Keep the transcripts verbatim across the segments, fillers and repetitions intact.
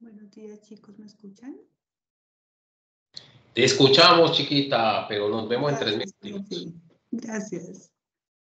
Buenos días, chicos, ¿me escuchan? Te escuchamos, chiquita, pero nos vemos Gracias, en tres minutos. Sí. Gracias.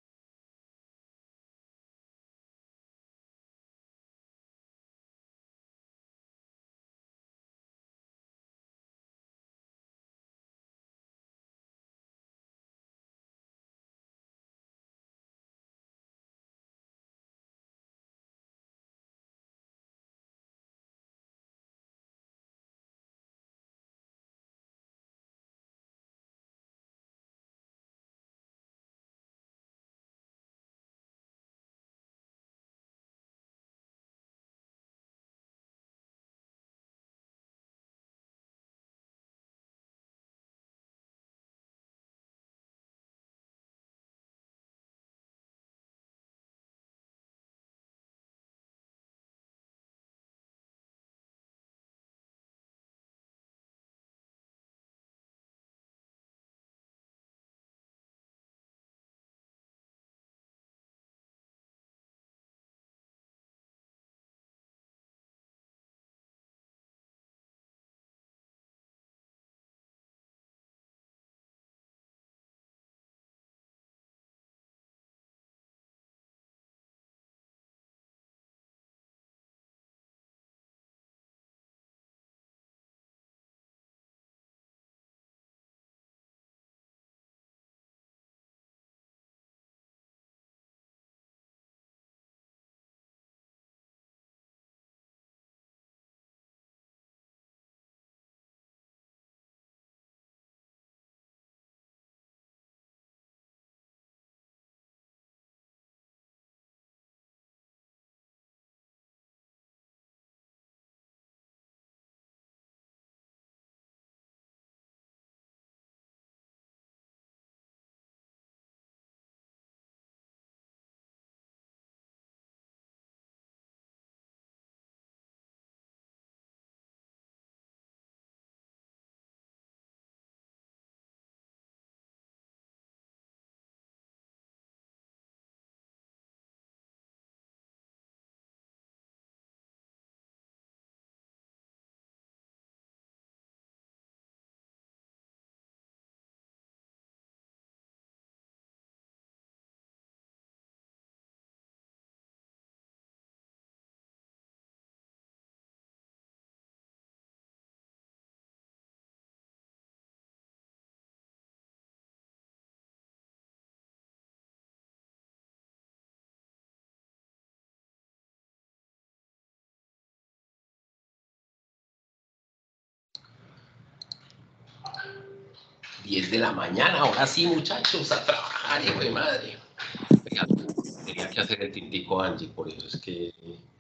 diez de la mañana, ahora sí, muchachos, a trabajar, hijo de madre. Oiga, tenía que hacer el tintico Angie, por eso es que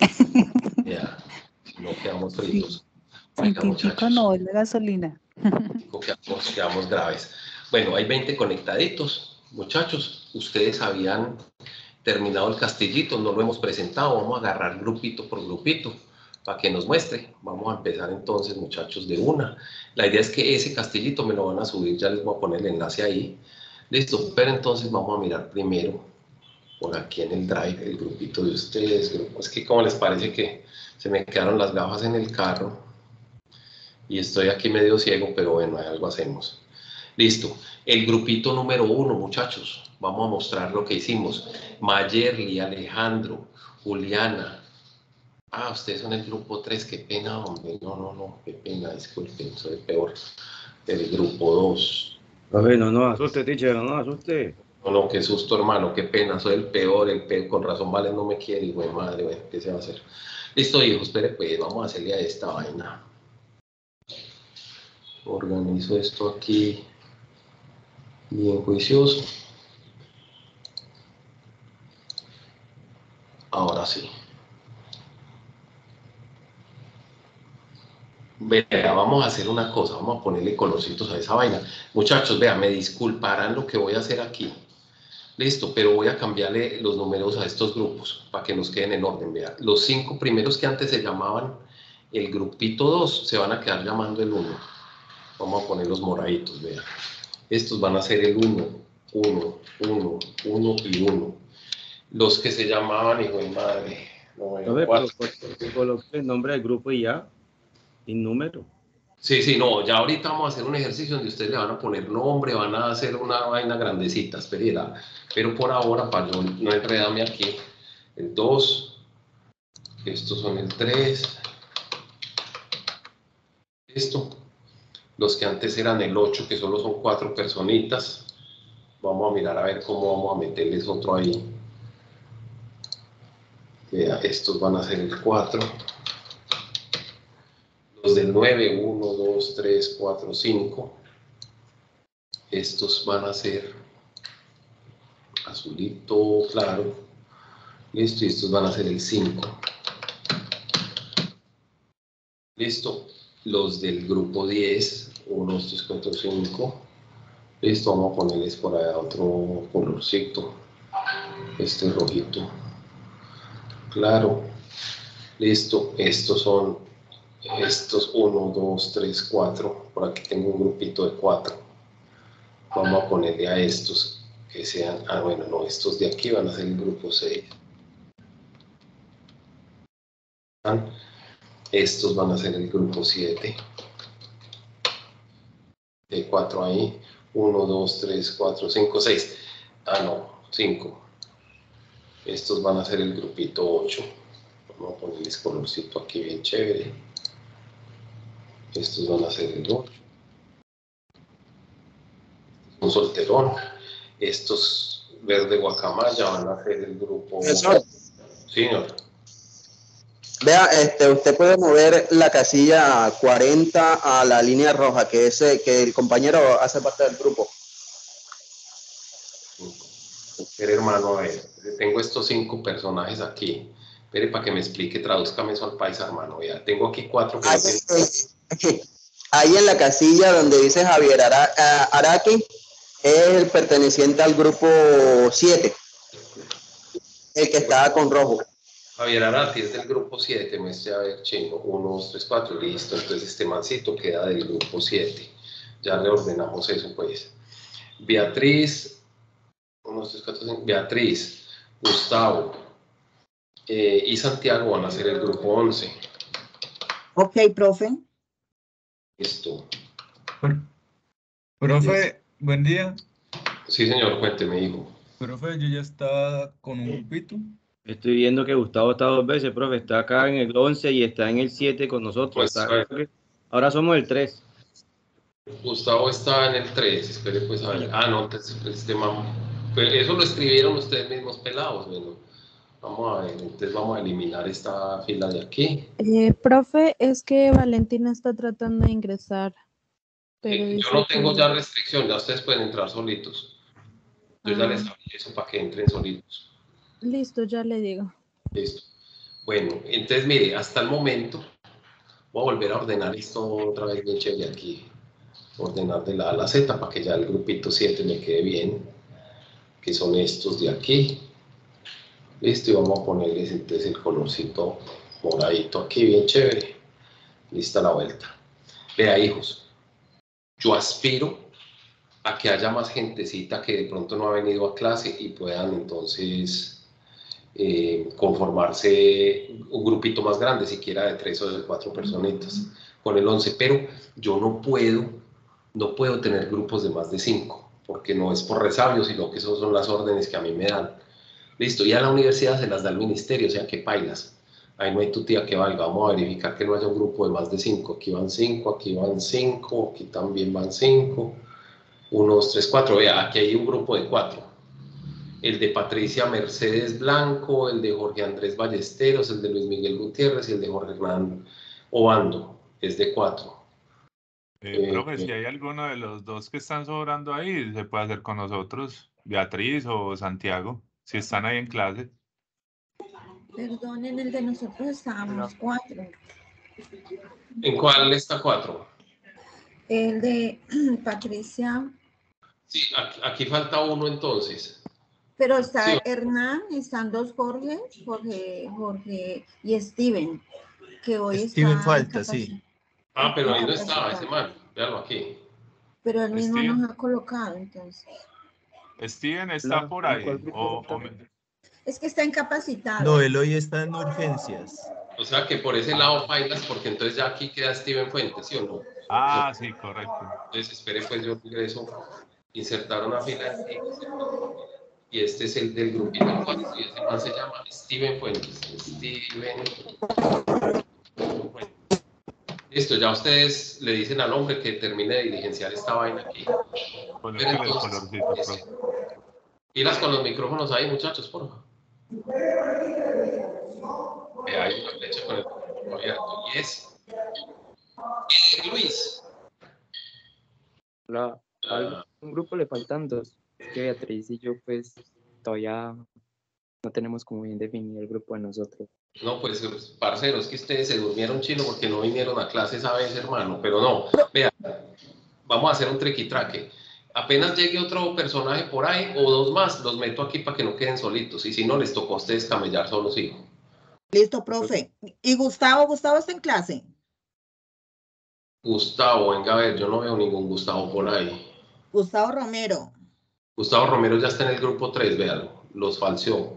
ya, no quedamos fritos. Sí. Oiga, muchachos. No, es la gasolina. Quedamos, quedamos graves. Bueno, hay veinte conectaditos. Muchachos, ustedes habían terminado el castillito, no lo hemos presentado. Vamos a agarrar grupito por grupito para que nos muestre. Vamos a empezar entonces, muchachos, de una. La idea es que ese castillito me lo van a subir, ya les voy a poner el enlace ahí. Listo, pero entonces vamos a mirar primero por aquí en el drive el grupito de ustedes. Es que como les parece que se me quedaron las gafas en el carro y estoy aquí medio ciego, pero bueno, algo hacemos. Listo, el grupito número uno, muchachos, vamos a mostrar lo que hicimos. Mayerly, Alejandro, Juliana. Ah, ustedes son el grupo tres, qué pena, hombre. No, no, no, qué pena, disculpen, soy el peor. El grupo dos. A ver, no, no asuste, teacher, no, no asuste. No, no, qué susto, hermano, qué pena, soy el peor, el peor, con razón Vale no me quiere, hijo de madre, bueno, ¿qué se va a hacer? Listo, hijo, espere, pues, vamos a hacerle a esta vaina. Organizo esto aquí, bien juicioso. Ahora sí. Vea, vamos a hacer una cosa, vamos a ponerle colorcitos a esa vaina. Muchachos, vean, me disculparán lo que voy a hacer aquí. Listo, pero voy a cambiarle los números a estos grupos para que nos queden en orden. Vean, los cinco primeros que antes se llamaban el grupito dos se van a quedar llamando el uno. Vamos a poner los moraditos, vean. Estos van a ser el uno, uno, uno, uno y uno. Los que se llamaban, hijo de madre. No, a ver, pero coloque el nombre del grupo y ya. Sin número. Sí, sí, no, ya ahorita vamos a hacer un ejercicio donde ustedes le van a poner nombre, van a hacer una vaina grandecita, espera. Pero por ahora, para yo no enredarme aquí, el dos, estos son el tres, esto, los que antes eran el ocho, que solo son cuatro personitas, vamos a mirar a ver cómo vamos a meterles otro ahí. Vea, estos van a ser el cuatro. Los del nueve, uno, dos, tres, cuatro, cinco. Estos van a ser azulito claro. Listo, y estos van a ser el cinco. Listo. Los del grupo diez, uno, dos, tres, cuatro, cinco. Listo, vamos a ponerles por allá otro colorcito. Este rojito. Claro. Listo, estos son estos uno, dos, tres, cuatro. Por aquí tengo un grupito de cuatro. Vamos a ponerle a estos que sean, ah bueno, no, estos de aquí van a ser el grupo seis. Estos van a ser el grupo siete. De cuatro ahí. uno, dos, tres, cuatro, cinco, seis. Ah, no, cinco. Estos van a ser el grupito ocho. Vamos a ponerles colorcito aquí bien chévere. Estos van a ser el ocho. Un solterón. Estos verde guacamaya van a ser el grupo... Profesor. Sí, señor. Vea, este, usted puede mover la casilla cuarenta a la línea roja, que ese, que el compañero hace parte del grupo. Pero hermano, a ver, tengo estos cinco personajes aquí. Espere para que me explique, tradúzcame eso al paisa, hermano. Ya tengo aquí cuatro que Ahí, no tienen... ahí en la casilla donde dice Javier Ara, Araki, es el perteneciente al grupo siete, el que estaba con rojo. Javier Arati es del grupo siete, me estoy a ver, chingo, uno, dos, tres, cuatro, listo. Entonces este mancito queda del grupo siete. Ya reordenamos eso, pues. Beatriz, uno, dos, tres, cuatro, cinco, Beatriz, Gustavo eh, y Santiago van a ser el grupo once. Ok, profe. Listo. Profe, buen día. Sí, señor, cuénteme, hijo. Profe, yo ya estaba con un grupito. Estoy viendo que Gustavo está dos veces, profe. Está acá en el once y está en el siete con nosotros. Pues, Está- a ver. ahora somos el tres. Gustavo está en el tres, espere pues a ver. Ah, no, entonces este mam... pues eso lo escribieron ustedes mismos pelados, bueno. Vamos a ver, entonces vamos a eliminar esta fila de aquí. Eh, profe, es que Valentina está tratando de ingresar. Pero Eh, yo dice no tengo que- ya restricción, ya ustedes pueden entrar solitos. Yo ya Ah. les abrí eso para que entren solitos. Listo, ya le digo. Listo. Bueno, entonces mire, hasta el momento voy a volver a ordenar esto otra vez bien chévere aquí. Ordenar de la A a la Z para que ya el grupito siete me quede bien. Que son estos de aquí. Listo, y vamos a ponerles entonces el colorcito moradito aquí, bien chévere. Lista la vuelta. Vea, hijos, yo aspiro a que haya más gentecita que de pronto no ha venido a clase y puedan entonces eh, conformarse un grupito más grande, siquiera de tres o de cuatro personitas, con el once, pero yo no puedo, no puedo tener grupos de más de cinco, porque no es por resabio, sino que esas son las órdenes que a mí me dan. Listo, y a la universidad se las da el ministerio, o sea que pailas. Ahí no hay tu tía que valga. Vamos a verificar que no haya un grupo de más de cinco. Aquí van cinco, aquí van cinco, aquí también van cinco. Uno, dos, tres, cuatro. Vea, aquí hay un grupo de cuatro. El de Patricia Mercedes Blanco, el de Jorge Andrés Ballesteros, el de Luis Miguel Gutiérrez y el de Jorge Hernán Obando. Es de cuatro. Eh, Eh, profe, eh. si hay alguno de los dos que están sobrando ahí, se puede hacer con nosotros, Beatriz o Santiago, si están ahí en clase. Perdón, en el de nosotros estábamos cuatro. ¿En cuál está cuatro? El de Patricia, Sí, aquí, aquí falta uno entonces. pero está Sí. Hernán, están dos Jorge, Jorge, Jorge y Steven, que hoy Steven está falta, sí. Ah, pero ahí no estaba ese man. Véalo aquí. Pero él mismo Steven. nos ha colocado, entonces. Steven está Claro, por ¿en ahí. cuál grupo O, está? o me- Es que está incapacitado. No, él hoy está en urgencias. O sea que por ese lado bailas, porque entonces ya aquí queda Steven Fuentes, ¿sí o no? Ah, sí, correcto. Entonces espere, pues yo regreso, insertar una fila y este es el del grupito cuatro y ese man se llama Steven Fuentes. Steven Fuentes. Listo, ya ustedes le dicen al hombre que termine de diligenciar esta vaina aquí. Ponerle el colorcito, profe. Pilas con los micrófonos ahí, muchachos, por favor. Eh, hay una flecha con el micrófono abierto. Y es eh, Luis. La, al un grupo le faltan dos. Es que Beatriz y yo, pues, todavía no tenemos como bien definido el grupo de nosotros. No, pues, parceros, que ustedes se durmieron chino porque no vinieron a clase esa vez, hermano. Pero no, vean, vamos a hacer un triqui-traque. Apenas llegue otro personaje por ahí o dos más, los meto aquí para que no queden solitos. Y si no, les tocó a ustedes camellar solos, hijo. Listo, profe. ¿Y Gustavo? ¿Gustavo está en clase? Gustavo, venga a ver, yo no veo ningún Gustavo por ahí. Gustavo Romero. Gustavo Romero ya está en el grupo tres, véanlo, los falseó.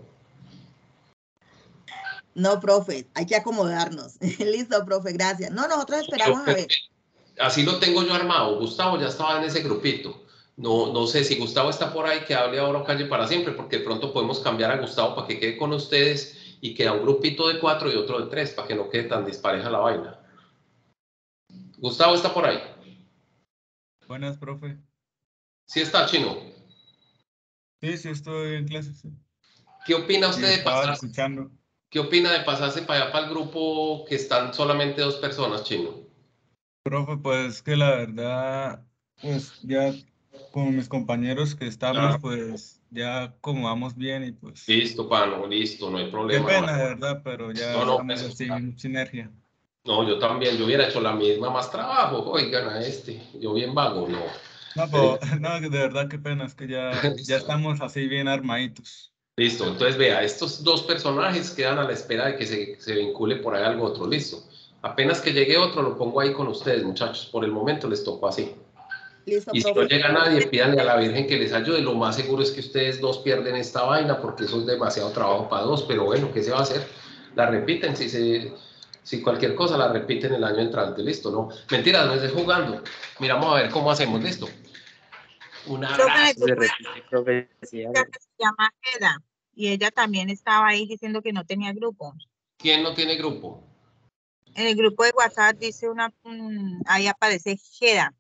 No, profe, hay que acomodarnos. Listo, profe, gracias. No, nosotros esperamos a ver. Así lo tengo yo armado. Gustavo ya estaba en ese grupito. No, no sé si Gustavo está por ahí, que hable ahora o calle para siempre, porque de pronto podemos cambiar a Gustavo para que quede con ustedes y queda un grupito de cuatro y otro de tres, para que no quede tan dispareja la vaina. Gustavo está por ahí. Buenas, profe. ¿Sí está, Chino? Sí, sí, estoy en clase. Sí. ¿Qué opina usted Sí, de estaba pasarse? escuchando. ¿Qué opina de pasarse para allá, para el grupo que están solamente dos personas, Chino? Profe, pues que la verdad, pues ya con mis compañeros que estamos, Ah. pues ya como vamos bien y pues... Listo, pano, listo, no hay Qué problema. pena, de verdad, pero ya No, no, estamos pues, así en sinergia. No, yo también, yo hubiera hecho la misma, más trabajo, oigan a este, yo bien vago, no. No, pero, no, de verdad, qué pena, es que ya, ya estamos así bien armaditos. Listo, entonces vea, estos dos personajes quedan a la espera de que se, se vincule por ahí algo otro, listo. Apenas que llegue otro, lo pongo ahí con ustedes, muchachos, por el momento les tocó así. Listo, Y si no profe. llega nadie, pídanle a la Virgen que les ayude, lo más seguro es que ustedes dos pierden esta vaina, porque eso es demasiado trabajo para dos, pero bueno, ¿qué se va a hacer? La repiten, si se... Si cualquier cosa la repiten el año entrante, listo, ¿no? Mentira, no estés jugando. Miramos a ver cómo hacemos, listo. Un abrazo. Se repite, profe, sí, algo. Se llama Geda y ella también estaba ahí diciendo que no tenía grupo. ¿Quién no tiene grupo? En el grupo de WhatsApp dice una, um, ahí aparece Geda.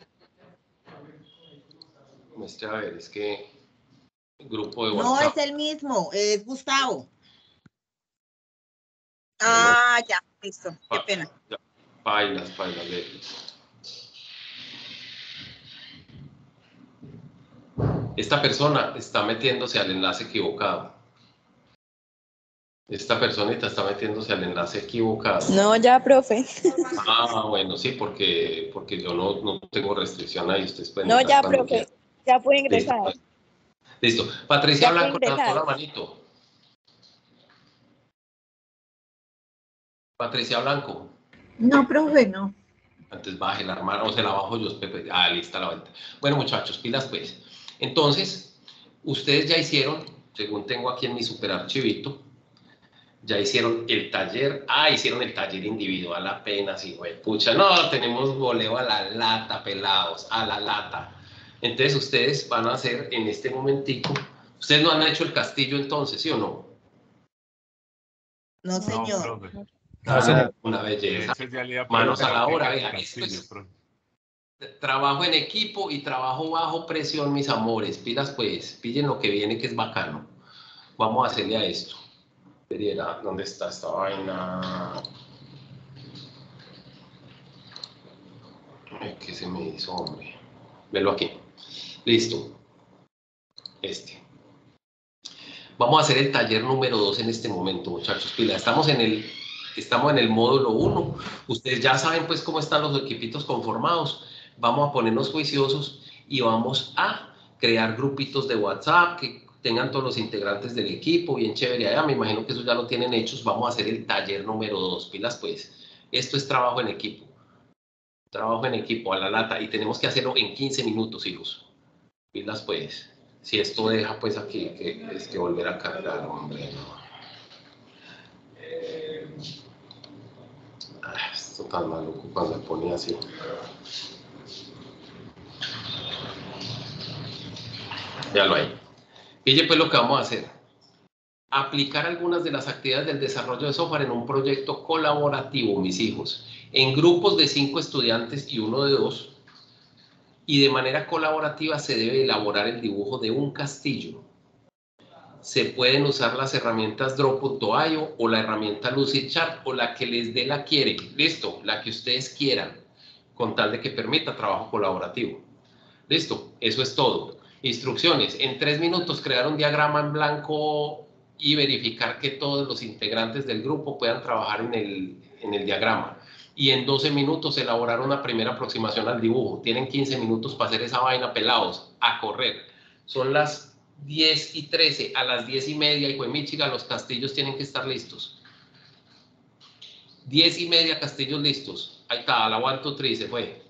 Este, a ver, es que el grupo de No WhatsApp. es el mismo, es Gustavo. Ah, ya, listo, qué pena. Ya, Bailas, bailas, ve. Esta persona está metiéndose al enlace equivocado. Esta personita está metiéndose al enlace equivocado. No, ya, profe. Ah, bueno, sí, porque, porque yo no, no tengo restricción ahí. Ustedes pueden No, entrar ya, cuando profe. quieran. Ya puede Listo, ingresar. pues. Listo. Patricia Ya puede Blanco levantó ingresar. la manito. Patricia Blanco. No, profe, no. Antes baje la hermana, o se la bajo yo, Pepe. Ah, lista la vuelta. Bueno, muchachos, pilas pues. Entonces, ustedes ya hicieron, según tengo aquí en mi super archivito, ya hicieron el taller. Ah, hicieron el taller individual apenas, y güey, pucha, no, tenemos voleo a la lata, pelados, a la lata. Entonces, ustedes van a hacer en este momentico. Ustedes no han hecho el castillo entonces, ¿sí o no? No, señor. No, profe. Ah, una belleza. Ese ya le iba a Manos a la preguntar obra, qué vea, castillo, esto es profe. trabajo en equipo y trabajo bajo presión, mis amores. Pilas pues, pillen lo que viene que es bacano. Vamos a hacerle a esto. Veriera, ¿dónde está esta vaina? Ay, ¿qué se me hizo, hombre? Velo aquí. Listo. Este. Vamos a hacer el taller número dos en este momento, muchachos. Pila, estamos en el, estamos en el módulo uno. Ustedes ya saben pues cómo están los equipitos conformados. Vamos a ponernos juiciosos y vamos a crear grupitos de WhatsApp que tengan todos los integrantes del equipo, bien chévere. Allá me imagino que eso ya lo tienen hechos. Vamos a hacer el taller número dos. Pilas pues. Esto es trabajo en equipo. Trabajo en equipo, a la lata. Y tenemos que hacerlo en quince minutos, hijos. Pilas pues. Si esto deja, pues aquí, que es que volver a cargar, hombre, no. Eh, ah, esto tan maluco cuando se pone así. Ya lo hay. Pille pues lo que vamos a hacer. Aplicar algunas de las actividades del desarrollo de software en un proyecto colaborativo, mis hijos, en grupos de cinco estudiantes y uno de dos. Y de manera colaborativa se debe elaborar el dibujo de un castillo. Se pueden usar las herramientas draw punto i o o la herramienta Lucidchart o la que les dé la quiere. Listo, la que ustedes quieran, con tal de que permita trabajo colaborativo. Listo, eso es todo. Instrucciones. En tres minutos crear un diagrama en blanco y verificar que todos los integrantes del grupo puedan trabajar en el, en el diagrama. Y en doce minutos elaborar una primera aproximación al dibujo. Tienen quince minutos para hacer esa vaina, pelados, a correr. Son las diez y trece, a las diez y media, hijo de Michigan, los castillos tienen que estar listos. diez y media, castillos listos. Ahí está, la one, two, three, se fue.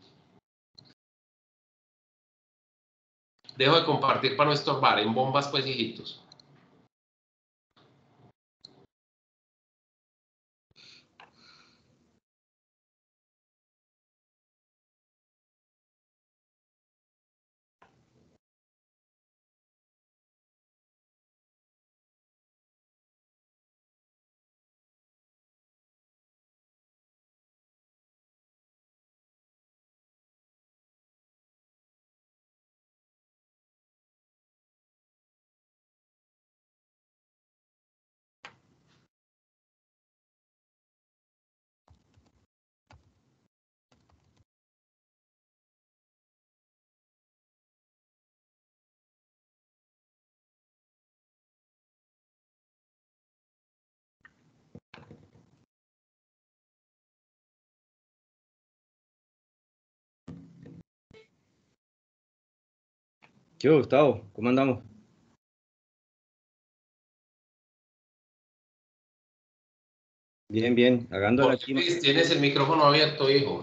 Dejo de compartir para no estorbar. En bombas, pues, hijitos. ¿Qué hubo, Gustavo? ¿Cómo andamos? Bien, bien, hagándole aquí. Luis, tienes el micrófono abierto, hijo.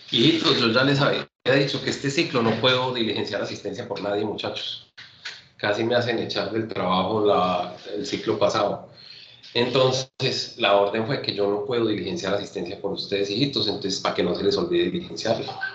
Hijitos, yo ya les había dicho que este ciclo no puedo diligenciar asistencia por nadie, muchachos. Casi me hacen echar del trabajo la, el ciclo pasado. Entonces, la orden fue que yo no puedo diligenciar asistencia por ustedes, hijitos, entonces para que no se les olvide diligenciarla.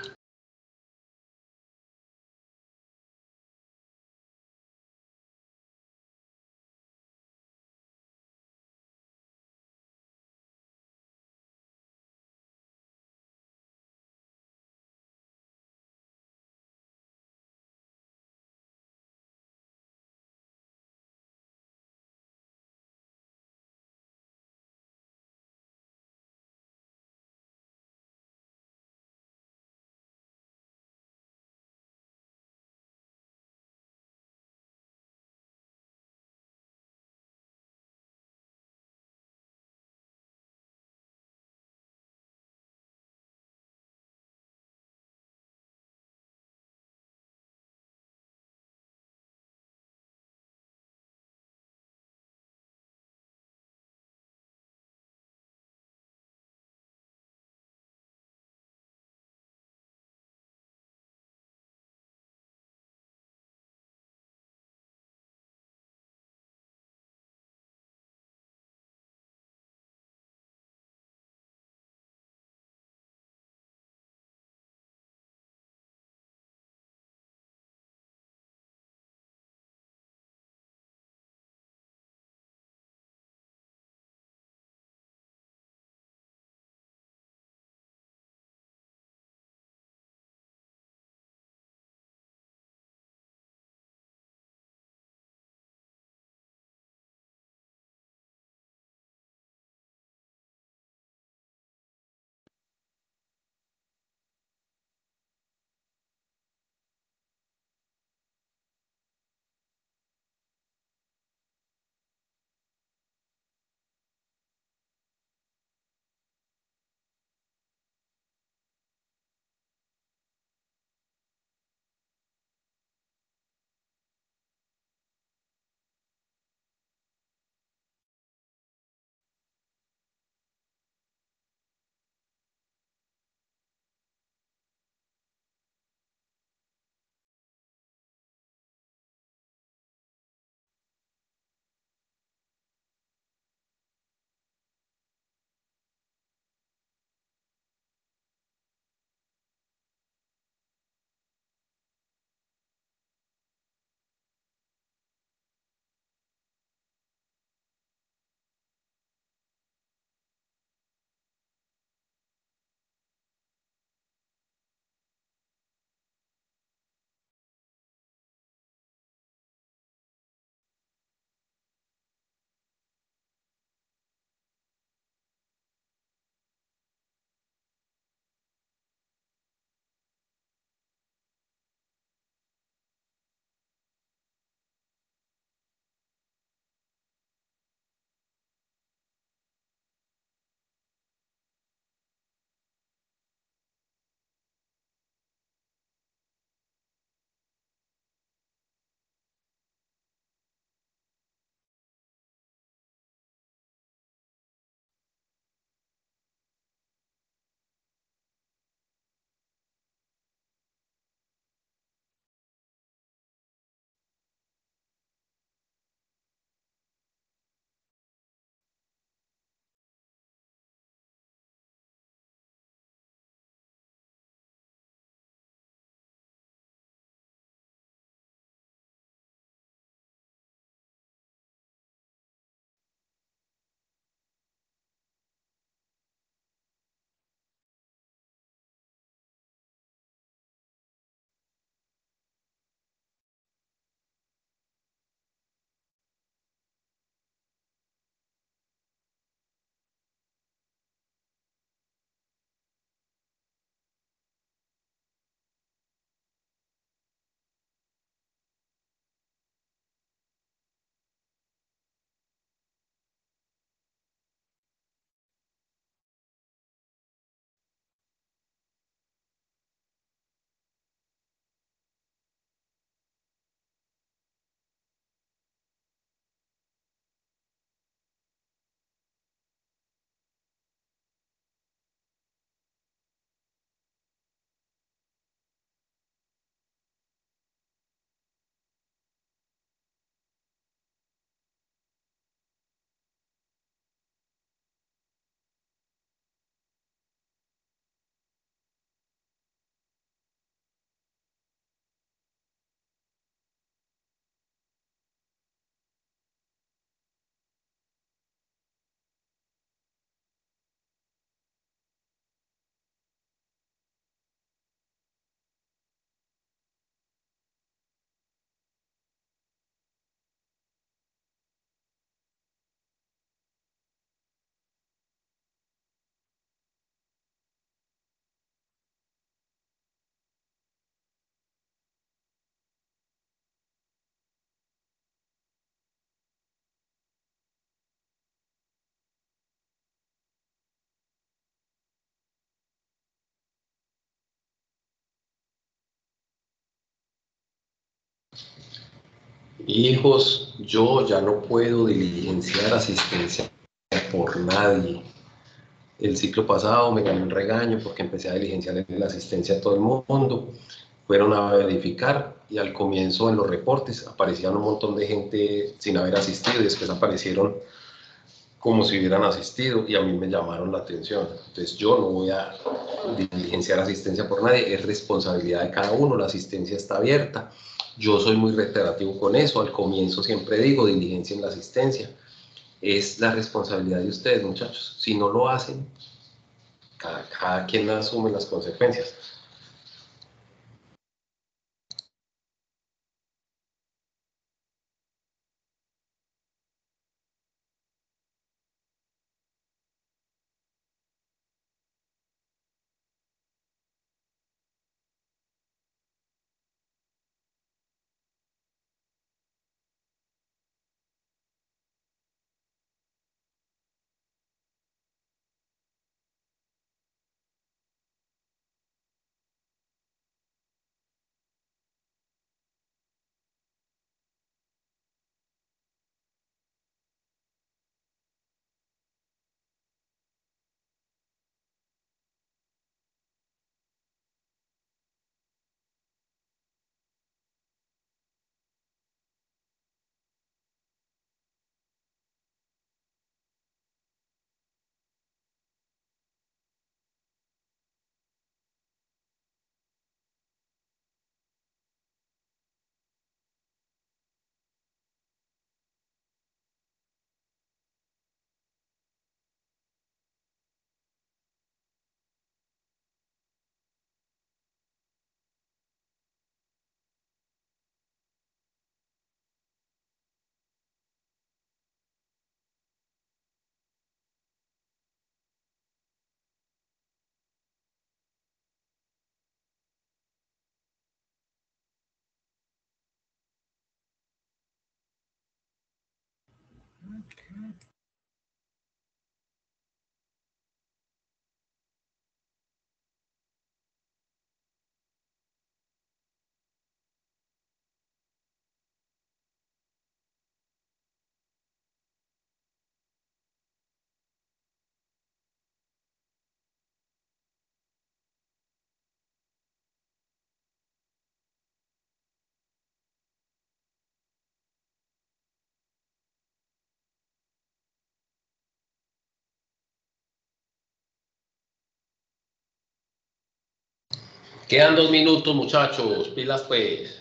Hijos, yo ya no puedo diligenciar asistencia por nadie. El ciclo pasado me gané un regaño porque empecé a diligenciar la asistencia a todo el mundo. Fueron a verificar y al comienzo en los reportes aparecían un montón de gente sin haber asistido y después aparecieron como si hubieran asistido y a mí me llamaron la atención. Entonces yo no voy a diligenciar asistencia por nadie, es responsabilidad de cada uno, la asistencia está abierta. Yo soy muy reiterativo con eso, al comienzo siempre digo diligencien la asistencia. Es la responsabilidad de ustedes, muchachos. Si no lo hacen, cada, cada quien asume las consecuencias. Quedan dos minutos, muchachos. Pilas, pues.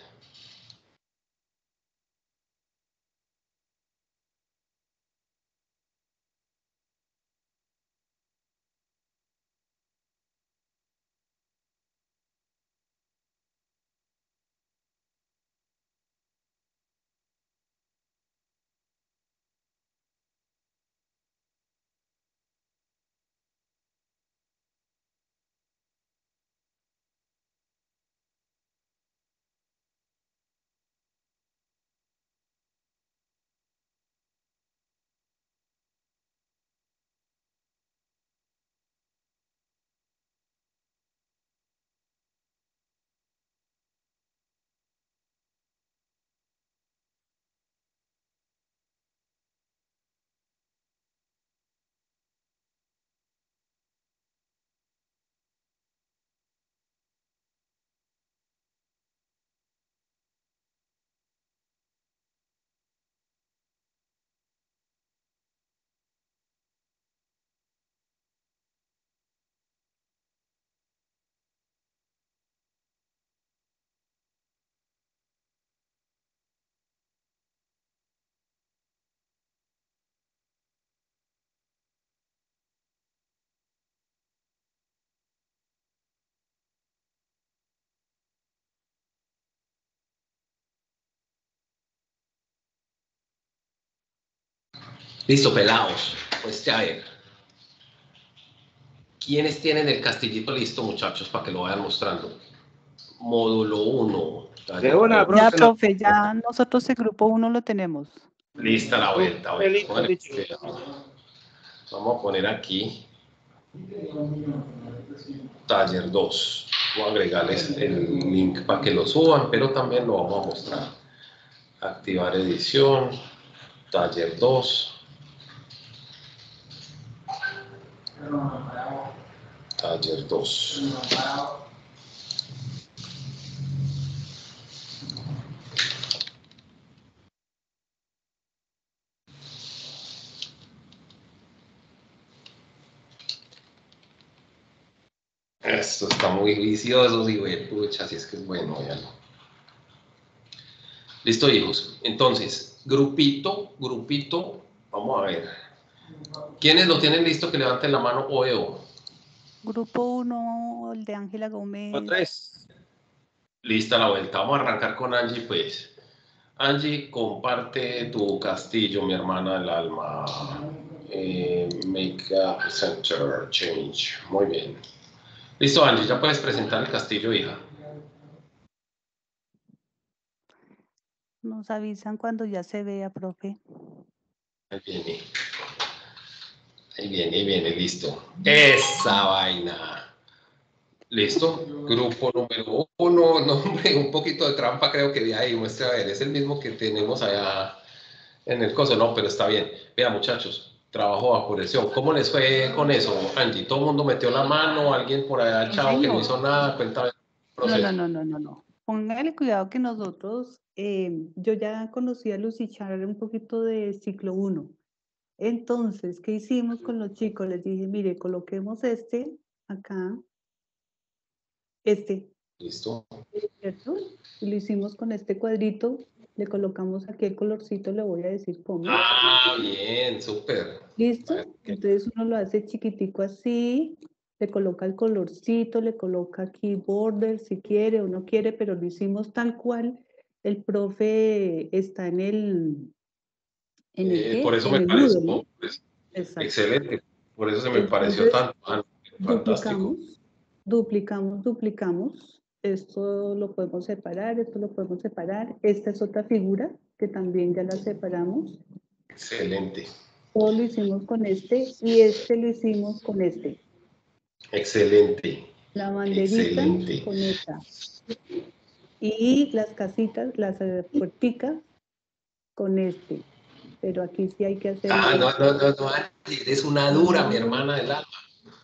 Listo, pelados. Pues ya ver. ¿Quiénes tienen el castillito listo, muchachos, para que lo vayan mostrando? Módulo uno. De una, Ya, profe, profe, ya nosotros el grupo uno lo tenemos. Lista la vuelta. A ver, póngale cuidado. Vamos a poner aquí taller dos. Voy a agregarles el link para que lo suban, pero también lo vamos a mostrar. Activar edición. Taller dos. Taller dos. Esto está muy vicioso, y güey, pucha, así es que es bueno, ya no. Listo, hijos. Entonces, grupito, grupito, vamos a ver. ¿Quiénes lo tienen listo? Que levanten la mano o veo. Grupo uno, el de Ángela Gómez. O tres. Lista la vuelta. Vamos a arrancar con Angie, pues. Angie, comparte tu castillo, mi hermana del alma. Eh, make a center change. Muy bien. Listo, Angie, ya puedes presentar el castillo, hija. Nos avisan cuando ya se vea, profe. Ahí viene. Ahí viene, ahí viene, listo. Esa vaina. Listo. Grupo número uno. Nombre, un poquito de trampa creo que de ahí. Muestra a ver, es el mismo que tenemos allá en el coso. No, pero está bien. Vea, muchachos, trabajo bajo presión. ¿Cómo les fue con eso, Angie? ¿Todo el mundo metió la mano? ¿Alguien por allá, Sí, chao, que no señor. hizo nada? Cuéntame el No, proceso. no, no, no, no, no. Póngale cuidado que nosotros, eh, yo ya conocí a Lucy Char un poquito de ciclo uno. Entonces, ¿qué hicimos con los chicos? Les dije, mire, coloquemos este acá, este, Listo. ¿cierto? Y lo hicimos con este cuadrito, le colocamos aquí el colorcito, le voy a decir cómo. Ah, bien, súper. ¿Listo? Entonces uno lo hace chiquitico así, le coloca el colorcito, le coloca aquí border si quiere o no quiere, pero lo hicimos tal cual. El profe está en el, ¿en el Eh, qué? por eso En me el pareció, Moodle, ¿no? pues, Exacto. excelente. Por eso se me pareció Entonces, tan, tan fantástico. duplicamos, duplicamos, duplicamos. Esto lo podemos separar, esto lo podemos separar. Esta es otra figura que también ya la separamos. Excelente. Todo lo hicimos con este y este lo hicimos con este. Excelente. La banderita Excelente. con esta. Y las casitas, las eh, puerticas con este. Pero aquí sí hay que hacer... Ah, no, no, no, no, Angie, eres una dura, mi hermana del alma.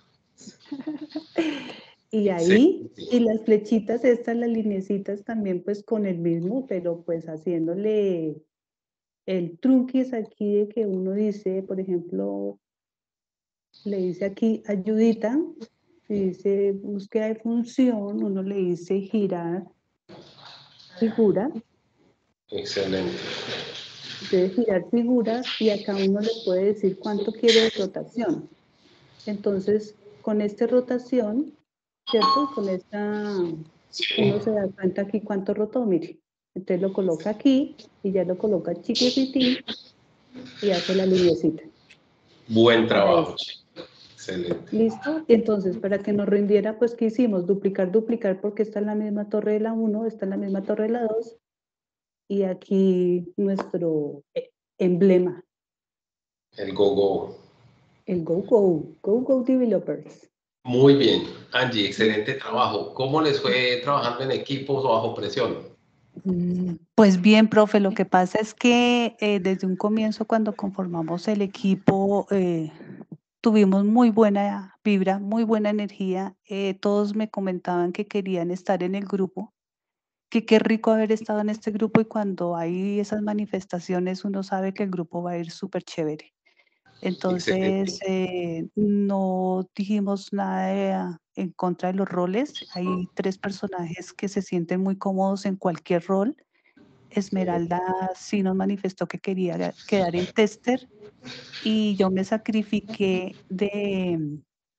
Y ahí, y las flechitas, estas, las lineecitas también pues con el mismo, pero pues haciéndole el truquis aquí de que uno dice, por ejemplo, le dice aquí ayudita, y dice búsqueda de función, uno le dice girar figura. Excelente. Entonces girar figura y acá uno le puede decir cuánto quiere de rotación. Entonces, con esta rotación, ¿cierto? Con esta, uno se da cuenta aquí cuánto rotó, mire. Entonces lo coloca aquí y ya lo coloca chiquitín y hace la linecita. Buen trabajo, chico. Excelente. ¿Listo? Entonces, para que nos rindiera, pues, ¿qué hicimos? Duplicar, duplicar, porque está en la misma torre de la uno, está en la misma torre de la dos, y aquí nuestro eh, emblema. El go-go. El go-go, go-go developers. Muy bien, Angie, excelente trabajo. ¿Cómo les fue trabajando en equipos o bajo presión? Pues bien, profe, lo que pasa es que eh, desde un comienzo, cuando conformamos el equipo, eh, tuvimos muy buena vibra, muy buena energía. Eh, todos me comentaban que querían estar en el grupo, que qué rico haber estado en este grupo, y cuando hay esas manifestaciones uno sabe que el grupo va a ir súper chévere. Entonces, eh, no dijimos nada de- en contra de los roles. Hay tres personajes que se sienten muy cómodos en cualquier rol. Esmeralda sí nos manifestó que quería quedar en tester y yo me sacrifiqué de,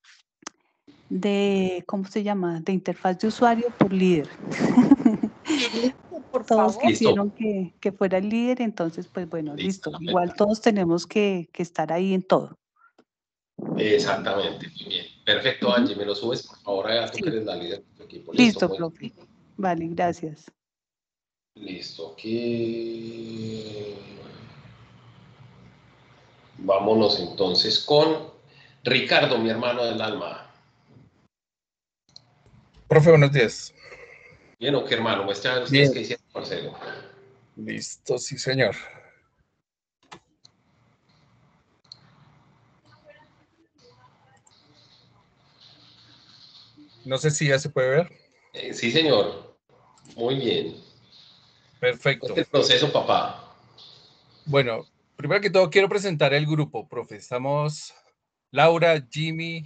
de, ¿cómo se llama? De interfaz de usuario por líder. Por Todos favor. quisieron que, que fuera el líder, entonces pues bueno, listo. Listo. Igual todos tenemos que, que estar ahí en todo. Exactamente, muy bien. Perfecto, Ujú. Angie, me lo subes por favor allá, tú Sí. que eres la líder de tu equipo. Listo, Listo, muy profe. bien. Vale, gracias. Listo, aquí. Vámonos entonces con Ricardo, mi hermano del alma. Profe, buenos días. Bien, ¿o qué hermano? Muestra ustedes Bien. qué hicieron, Marcelo. Listo, sí, señor. No sé si ya se puede ver. Eh, sí, señor. Muy bien. Perfecto. Este proceso, papá. Bueno, primero que todo quiero presentar el grupo, profe. Estamos Laura, Jimmy,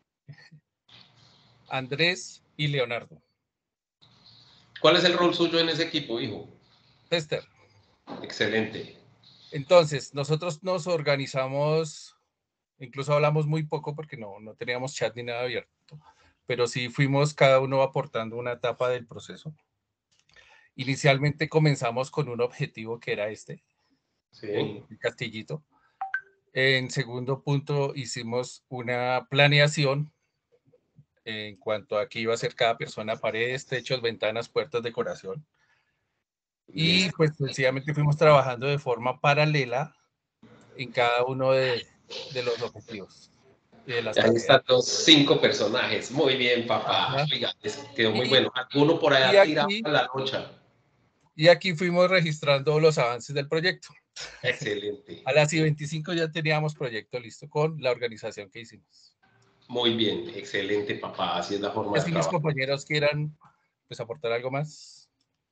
Andrés y Leonardo. ¿Cuál es el rol suyo en ese equipo, hijo? Tester. Excelente. Entonces, nosotros nos organizamos, incluso hablamos muy poco porque no, no teníamos chat ni nada abierto, pero sí fuimos cada uno aportando una etapa del proceso. Inicialmente comenzamos con un objetivo que era este, sí. el, el castillito. En segundo punto hicimos una planeación en cuanto a qué iba a hacer cada persona: paredes, techos, ventanas, puertas, decoración. Y pues sencillamente fuimos trabajando de forma paralela en cada uno de, de los objetivos. De las Ahí tareas. están los cinco personajes. Muy bien, papá. Oiga, quedó muy Y, bueno. Alguno por y allá tirado aquí, a la lucha. Y aquí fuimos registrando los avances del proyecto. Excelente. A las I veinticinco ya teníamos proyecto listo con la organización que hicimos. Muy bien, excelente, papá. Así es la forma Así de mis trabajar. compañeros quieran pues aportar algo más.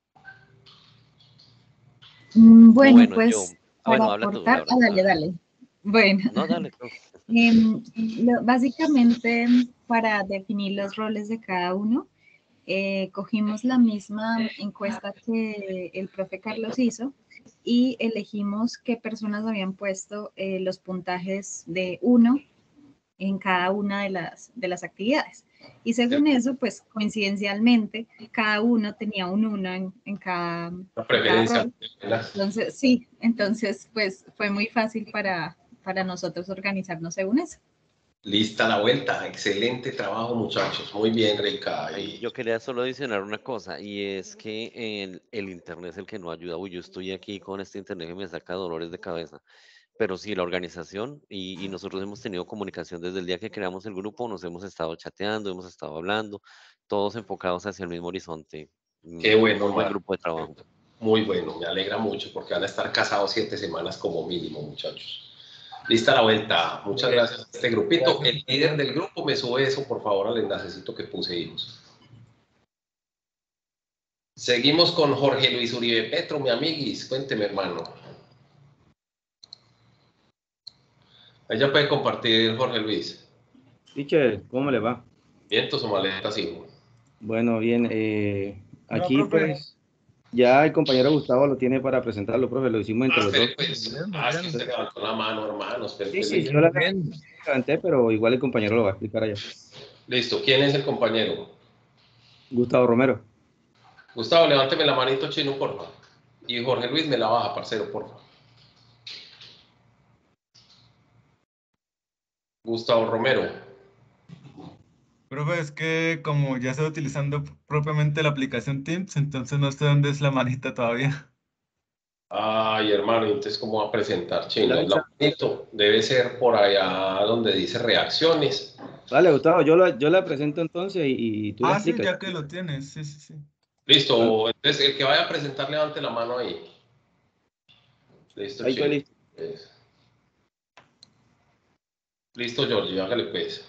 Mm, Bueno, Bueno, pues yo. Ah, para bueno, habla tú, aportar, Laura. ah, dale, habla. dale. Bueno, No, dale tú. em, lo- básicamente para definir los roles de cada uno, eh, cogimos la misma encuesta que el profe Carlos hizo y elegimos qué personas habían puesto eh, los puntajes de uno en cada una de las, de las actividades. Y según eso, pues coincidencialmente, cada uno tenía un uno en, en, cada, La en cada preferencia. rol. Entonces, sí, entonces, pues fue muy fácil para, para nosotros organizarnos según eso. Lista la vuelta. Excelente trabajo, muchachos. Muy bien, Rica. Y... Yo quería solo adicionar una cosa, y es que el, el internet es el que no ayuda. Uy, yo estoy aquí con este internet que me saca dolores de cabeza. Pero sí, la organización, y, y nosotros hemos tenido comunicación desde el día que creamos el grupo, nos hemos estado chateando, hemos estado hablando, todos enfocados hacia el mismo horizonte. Qué Mm, bueno, muy buen hermano. grupo de trabajo. Muy bueno, me alegra mucho porque van a estar casados siete semanas como mínimo, muchachos. Lista la vuelta. Muchas gracias a este grupito. El líder del grupo me sube eso, por favor, al enlacecito que puse, hijos. Seguimos con Jorge Luis Uribe Petro, mi amiguis. Cuénteme, hermano. Ahí ya puede compartir, Jorge Luis. Teacher, ¿cómo le va? Vientos o maletas, hijo. Bueno, bien. Eh, No, aquí, profe. pues, ya el compañero Gustavo lo tiene para presentarlo, profe. Lo hicimos entre Ah, los dos. pues, ah, es que usted levantó la mano, hermanos. Sí, sí, yo la levanté, pero igual el compañero lo va a explicar allá. Listo. ¿Quién es el compañero? Gustavo Romero. Gustavo, levánteme la manito, chino, porfa. Y Jorge Luis me la baja, parcero, porfa. Gustavo Romero. Profe, es que como ya estoy utilizando propiamente la aplicación Teams, entonces no sé dónde es la manita todavía. Ay, hermano, entonces, ¿cómo va a presentar, chino? La La manito debe ser por allá donde dice reacciones. Vale, Gustavo, yo, lo, yo la presento entonces y, y tú la Ah, sí, explicas. ya que lo tienes, sí, sí, sí. Listo, Vale. entonces el que vaya a presentar, levante la mano ahí. Listo, Ahí fue chino. listo. Pues. Listo, Georgie, hágale pues.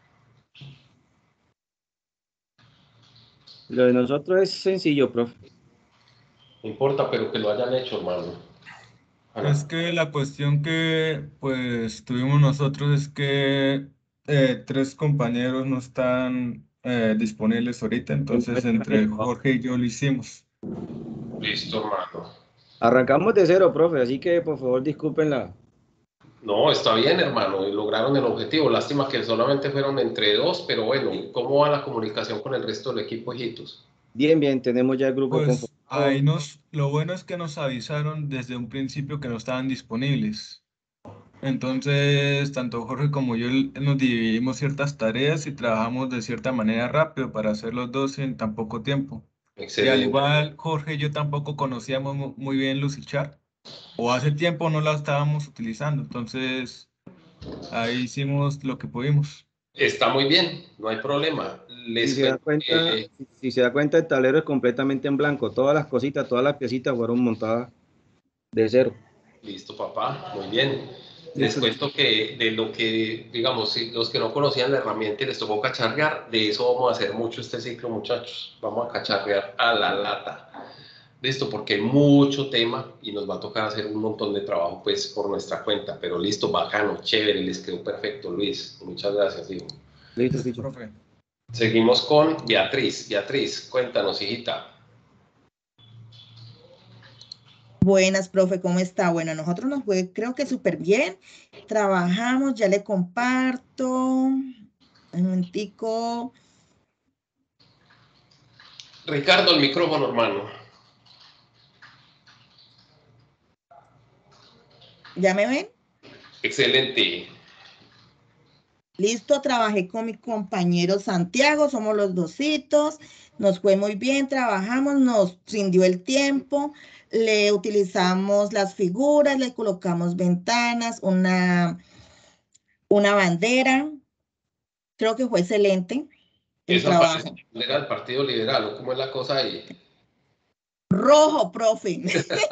Lo de nosotros es sencillo, profe. No importa, pero que lo hayan hecho, hermano. Es que la cuestión que pues tuvimos nosotros es que eh, tres compañeros no están eh, disponibles ahorita, entonces entre Jorge y yo lo hicimos. Listo, hermano. Arrancamos de cero, profe, así que por favor disculpen la... No, está bien, hermano, y lograron el objetivo. Lástima que solamente fueron entre dos, pero bueno, ¿cómo va la comunicación con el resto del equipo, hijitos? Bien, bien, tenemos ya el grupo Pues conformado. ahí nos, lo bueno es que nos avisaron desde un principio que no estaban disponibles. Entonces, tanto Jorge como yo l- nos dividimos ciertas tareas y trabajamos de cierta manera rápido para hacer los dos en tan poco tiempo. Y al Excelente. igual, Jorge y yo tampoco conocíamos mu- muy bien Lucichart, o hace tiempo no la estábamos utilizando, entonces ahí hicimos lo que pudimos. Está muy bien, no hay problema. les Si se da cuento cuenta, que- si, si se da cuenta, el tablero es completamente en blanco. Todas las cositas, todas las piecitas fueron montadas de cero. Listo, papá, muy bien. Les Listo. cuento que de lo que, digamos, si los que no conocían la herramienta y les tocó cacharrear, de eso vamos a hacer mucho este ciclo, muchachos. Vamos a cacharrear a la lata. Listo, porque hay mucho tema y nos va a tocar hacer un montón de trabajo, pues, por nuestra cuenta. Pero listo, bacano, chévere, les quedó perfecto, Luis. Muchas gracias, hijo. Listo, Picho. Profe. Seguimos con Beatriz. Beatriz, cuéntanos, hijita. Buenas, profe, ¿cómo está? Bueno, a nosotros nos fue, creo que súper bien. Trabajamos, ya le comparto. Un momentico. Ricardo, el micrófono, hermano. ¿Ya me ven? Excelente. Listo, trabajé con mi compañero Santiago, somos los dositos, nos fue muy bien, trabajamos, nos rindió el tiempo, le utilizamos las figuras, le colocamos ventanas, una, una bandera, creo que fue excelente el Esa trabajo. parece bandera del Partido Liberal, ¿o cómo es la cosa ahí? Rojo, profe.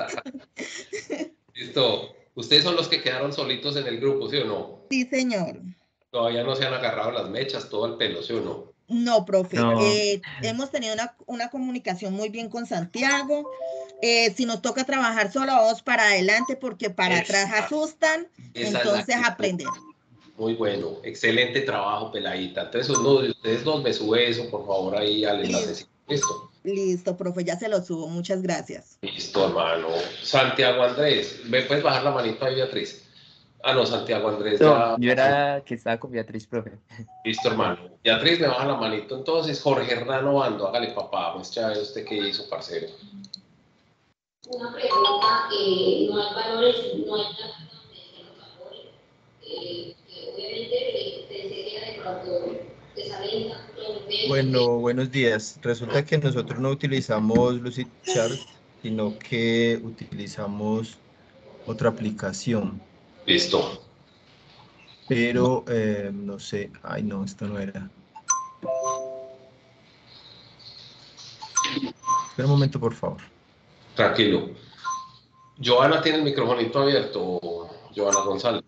Listo. Ustedes son los que quedaron solitos en el grupo, ¿sí o no? Sí, señor. Todavía no se han agarrado las mechas, todo el pelo, ¿sí o no? No, profe. No. Eh, hemos tenido una, una comunicación muy bien con Santiago. Eh, si nos toca trabajar solo, vamos para adelante porque para Esa- atrás asustan. esa es la Entonces, actitud. aprender. Muy bueno, excelente trabajo, peladita. Entonces, uno de ustedes dos me sube eso, por favor, ahí al enlace. Listo. Listo, profe, ya se lo subo. Muchas gracias. Listo, hermano. Santiago Andrés, ¿me puedes bajar la manito ahí, Beatriz? Ah, no, Santiago Andrés No, ya. yo era que estaba con Beatriz, profe. Listo, hermano. Beatriz, me baja la manito. Entonces, Jorge Hernán Obando, hágale, papá. Muestra a ver usted qué hizo, parcero. Una pregunta, eh, no hay valores, no hay plata donde estén los valores, eh, que obviamente pensé que era de pronto de esa venta. Bueno, buenos días. Resulta que nosotros no utilizamos Lucidchart, sino que utilizamos otra aplicación. Listo. Pero, eh, no sé. Ay, no, esto no era. Espera un momento, por favor. Tranquilo. Joana tiene el microfonito abierto, Joana González.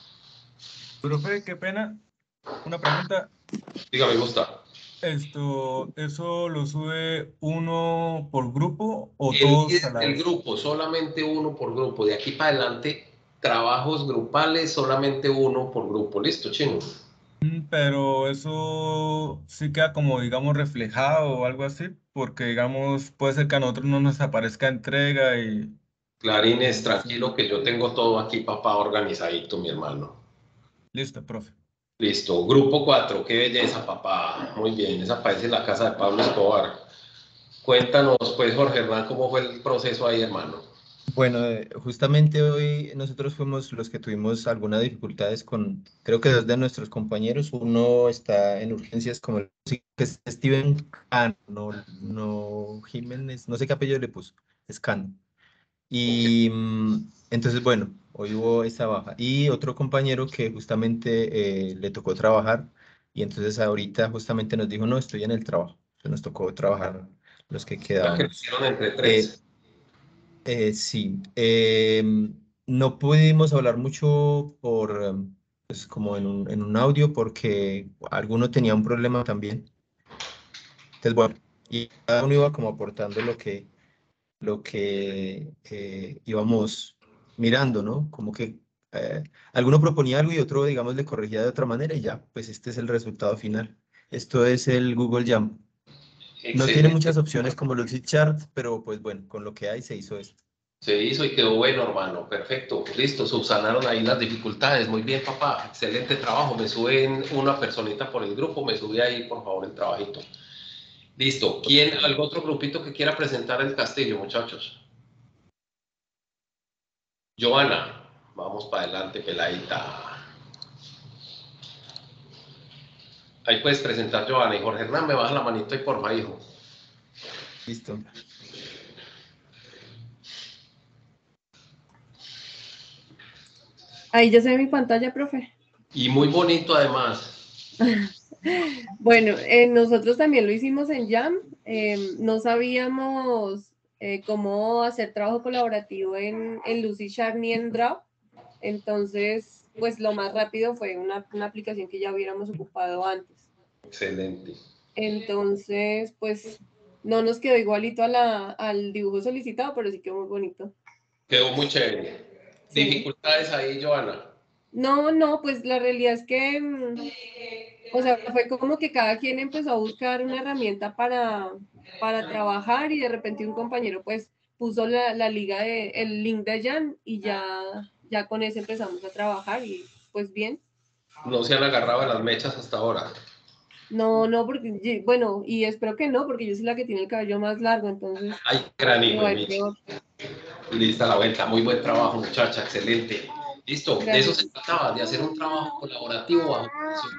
Profe, qué pena. Una pregunta. Dígame, gusta. Esto, ¿eso lo sube uno por grupo o El, todos a la el vez? grupo, solamente uno por grupo. De aquí para adelante, trabajos grupales, solamente uno por grupo. Listo, chino. Mm, Pero eso sí queda como, digamos, reflejado o algo así, porque, digamos, puede ser que a nosotros no nos aparezca entrega y... Clarines, tranquilo que yo tengo todo aquí, papá, organizadito, mi hermano. Listo, profe. Listo. Grupo cuatro, qué belleza, papá. Muy bien, esa parece la casa de Pablo Escobar. Cuéntanos, pues, Jorge Hernán, cómo fue el proceso ahí, hermano. Bueno, eh, justamente hoy nosotros fuimos los que tuvimos algunas dificultades con, creo que dos de nuestros compañeros. Uno está en urgencias como el que es Steven Cano, no, no Jiménez, no sé qué apellido le puso, es Cano. Y mm, entonces, bueno, hoy hubo esa baja. Y otro compañero que justamente eh, le tocó trabajar y entonces ahorita justamente nos dijo, no, estoy en el trabajo. Entonces nos tocó trabajar los que Ya que lo quedábamos. hicieron entre Eh, tres. eh, sí, em, no pudimos hablar mucho por, em, pues como en un, en un audio porque alguno tenía un problema también. Entonces, bueno, y cada uno iba como aportando lo que, lo que eh, íbamos mirando, ¿no? Como que eh, alguno proponía algo y otro, digamos, le corregía de otra manera y ya, pues este es el resultado final. Esto es el Google Jam. No tiene Excelente. muchas opciones como los Chart, pero pues bueno, con lo que hay se hizo esto. Se hizo y quedó bueno, hermano. Perfecto. Listo. Subsanaron ahí las dificultades. Muy bien, papá. Excelente trabajo. Me suben una personita por el grupo. Me sube ahí, por favor, el trabajito. Listo. ¿Quién, algún otro grupito que quiera presentar el castillo, muchachos? Joana. Vamos para adelante, peladita. Ahí puedes presentar, Joana. Y Jorge Hernán, me baja la manito ahí, porfa, hijo. Listo. Ahí ya se ve mi pantalla, profe. Y muy bonito, además. Bueno, eh, nosotros también lo hicimos en Jam. Eh, no sabíamos eh, cómo hacer trabajo colaborativo en, en Lucy Sharp ni en Drop. Entonces, pues lo más rápido fue una, una aplicación que ya hubiéramos ocupado antes. Excelente. Entonces, pues no nos quedó igualito a la, al dibujo solicitado, pero sí quedó muy bonito. Quedó muy chévere. Sí. ¿Dificultades ahí, Joana? No, no, pues la realidad es que, mm, o sea, fue como que cada quien empezó a buscar una herramienta para, para trabajar y de repente un compañero pues puso la, la liga de, el link de Jan y ya, ya con eso empezamos a trabajar y pues bien. No se han agarrado a las mechas hasta ahora. No, no, porque, ye- bueno, y espero que no, porque yo soy la que tiene el cabello más largo, entonces. Ay, gran hijo de igual, Michi. peor. Lista la vuelta. Muy buen trabajo, muchacha. Excelente. Listo. De eso Gracias. se trataba, de hacer un trabajo colaborativo bajo presión.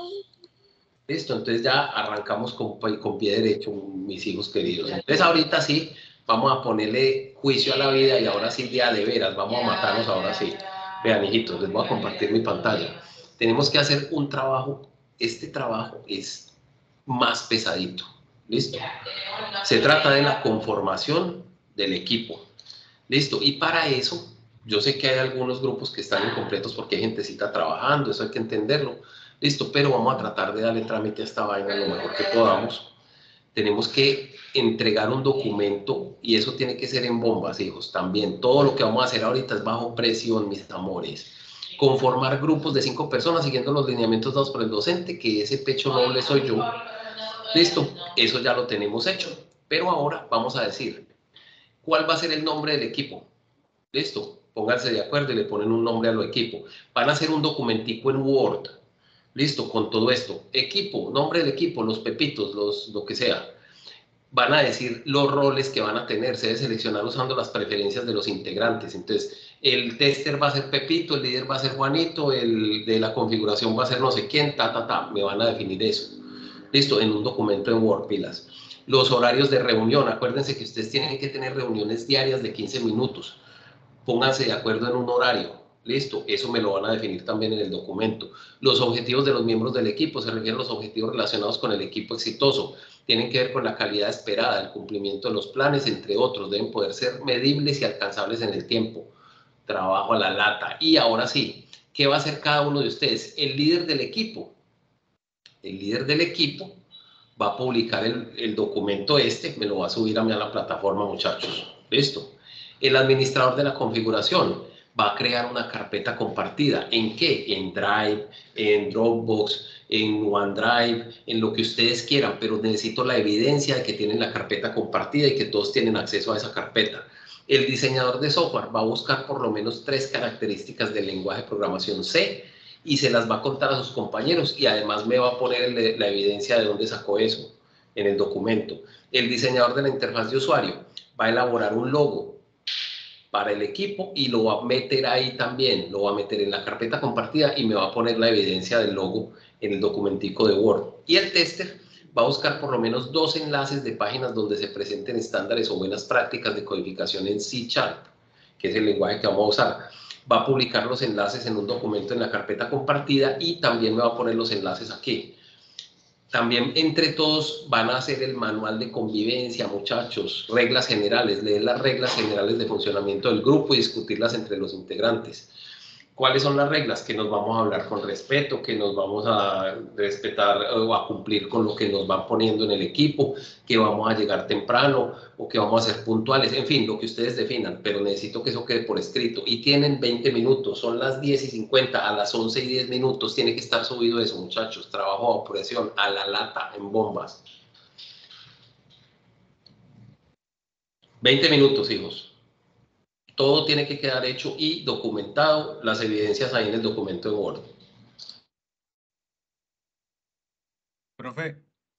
Listo. Entonces ya arrancamos con, con pie derecho, mis hijos queridos. Entonces ahorita sí, vamos a ponerle juicio a la vida y ahora sí, ya de veras, vamos a matarnos ahora sí. Vean, hijitos, les voy a compartir mi pantalla. Tenemos que hacer un trabajo. Este trabajo es más pesadito. ¿Listo? Se trata de la conformación del equipo. ¿Listo? Y para eso, yo sé que hay algunos grupos que están incompletos porque hay gentecita trabajando, eso hay que entenderlo. ¿Listo? Pero vamos a tratar de darle trámite a esta vaina lo mejor que podamos. Tenemos que entregar un documento y eso tiene que ser en bombas, hijos. También todo lo que vamos a hacer ahorita es bajo presión, mis amores. Conformar grupos de cinco personas siguiendo los lineamientos dados por el docente, que ese pecho noble soy yo. Listo, eso ya lo tenemos hecho. Pero ahora vamos a decir, ¿cuál va a ser el nombre del equipo? Listo, pónganse de acuerdo y le ponen un nombre al equipo. Van a hacer un documentico en Word. Listo, con todo esto. Equipo, nombre del equipo, los pepitos, los, lo que sea. Van a decir los roles que van a tener. Se debe seleccionar usando las preferencias de los integrantes. Entonces, el tester va a ser Pepito, el líder va a ser Juanito, el de la configuración va a ser no sé quién, ta, ta, ta. Me van a definir eso. Listo, en un documento en Word, pilas. Los horarios de reunión. Acuérdense que ustedes tienen que tener reuniones diarias de quince minutos. Pónganse de acuerdo en un horario. Listo, eso me lo van a definir también en el documento. Los objetivos de los miembros del equipo se refieren a los objetivos relacionados con el equipo exitoso. Tienen que ver con la calidad esperada, el cumplimiento de los planes, entre otros. Deben poder ser medibles y alcanzables en el tiempo. Trabajo a la lata. Y ahora sí, ¿qué va a hacer cada uno de ustedes? El líder del equipo. El líder del equipo va a publicar el, el documento este, me lo va a subir a mí a la plataforma, muchachos. Listo. El administrador de la configuración va a crear una carpeta compartida. ¿En qué? En Drive, en Dropbox, en OneDrive, en lo que ustedes quieran, pero necesito la evidencia de que tienen la carpeta compartida y que todos tienen acceso a esa carpeta. El diseñador de software va a buscar por lo menos tres características del lenguaje de programación C y se las va a contar a sus compañeros y además me va a poner el, la evidencia de dónde sacó eso en el documento. El diseñador de la interfaz de usuario va a elaborar un logo para el equipo y lo va a meter ahí también, lo va a meter en la carpeta compartida y me va a poner la evidencia del logo en el documentico de Word. Y el tester va a buscar por lo menos dos enlaces de páginas donde se presenten estándares o buenas prácticas de codificación en C Sharp, que es el lenguaje que vamos a usar. Va a publicar los enlaces en un documento en la carpeta compartida y también me va a poner los enlaces aquí. También entre todos van a hacer el manual de convivencia, muchachos, reglas generales, leer las reglas generales de funcionamiento del grupo y discutirlas entre los integrantes. ¿Cuáles son las reglas? Que nos vamos a hablar con respeto, que nos vamos a respetar o a cumplir con lo que nos van poniendo en el equipo, que vamos a llegar temprano o que vamos a ser puntuales, en fin, lo que ustedes definan, pero necesito que eso quede por escrito. Y tienen veinte minutos, son las diez y cincuenta, a las once y diez minutos tiene que estar subido eso, muchachos. Trabajo a presión, a la lata, en bombas. veinte minutos, hijos. Todo tiene que quedar hecho y documentado, las evidencias ahí en el documento de Word. Profe.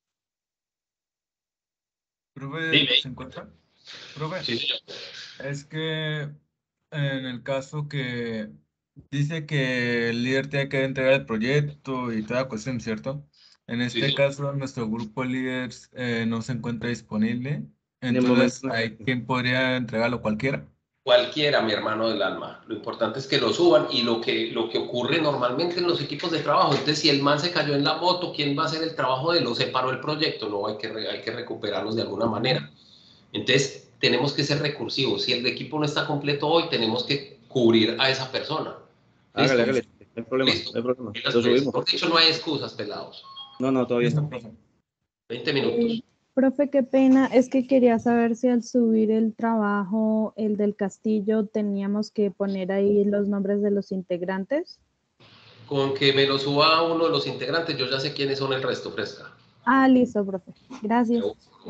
Profe, Dime. ¿se encuentra? Profe, Sí, señor. es que en el caso que dice que el líder tiene que entregar el proyecto y toda cuestión, ¿cierto? En Sí, este sí. caso, nuestro grupo de líderes eh, no se encuentra disponible. En el Entonces, momento, ¿hay quien podría entregarlo? ¿Cualquiera? Cualquiera, mi hermano del alma. Lo importante es que lo suban y lo que, lo que ocurre normalmente en los equipos de trabajo. Entonces, si el man se cayó en la moto, ¿quién va a hacer el trabajo de lo separó el proyecto? No, hay que, hay que recuperarlos de alguna manera. Entonces, tenemos que ser recursivos. Si el equipo no está completo hoy, tenemos que cubrir a esa persona. Hágale, ¿Listo? hágale. No hay problema, Listo. no hay problema. Pilas, Lo pues. subimos. Por dicho, no hay excusas, pelados. No, no, todavía no. veinte minutos. Eh, profe, qué pena, es que quería saber si al subir el trabajo, el del castillo, teníamos que poner ahí los nombres de los integrantes. Con que me lo suba uno de los integrantes, yo ya sé quiénes son el resto, fresca. Ah, listo, profe. Gracias.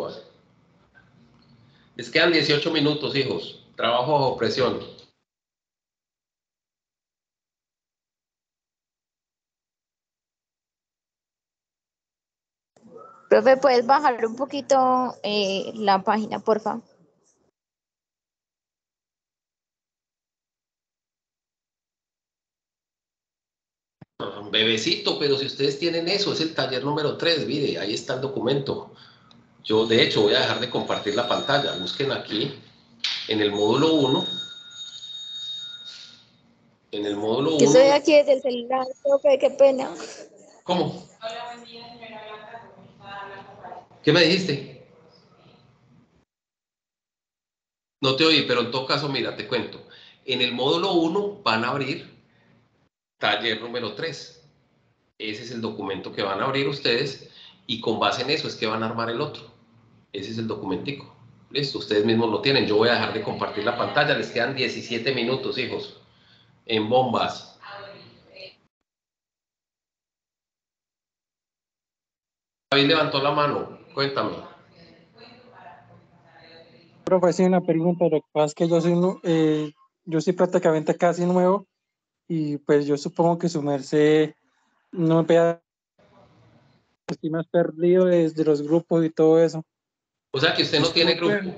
Les quedan dieciocho minutos, hijos. Trabajo bajo presión. Profe, ¿puedes bajar un poquito eh, la página, porfa? Bebecito, pero si ustedes tienen eso, es el taller número tres, mire, ahí está el documento. Yo, de hecho, voy a dejar de compartir la pantalla. Busquen aquí, en el módulo uno. En el módulo Yo uno. estoy aquí desde el celular, profe, qué pena. ¿Cómo? ¿Qué me dijiste? No te oí, pero en todo caso, mira, te cuento. En el módulo uno van a abrir taller número tres. Ese es el documento que van a abrir ustedes y con base en eso es que van a armar el otro. Ese es el documentico. Listo, ustedes mismos lo tienen. Yo voy a dejar de compartir la pantalla. Les quedan diecisiete minutos, hijos. En bombas. David levantó la mano. Cuéntame. Profe, sí, una pregunta. Lo que pasa es que yo soy, nu- eh, yo soy prácticamente casi nuevo y pues yo supongo que su merced no me pega, estoy más perdido desde los grupos y todo eso. O sea que usted no tiene grupo.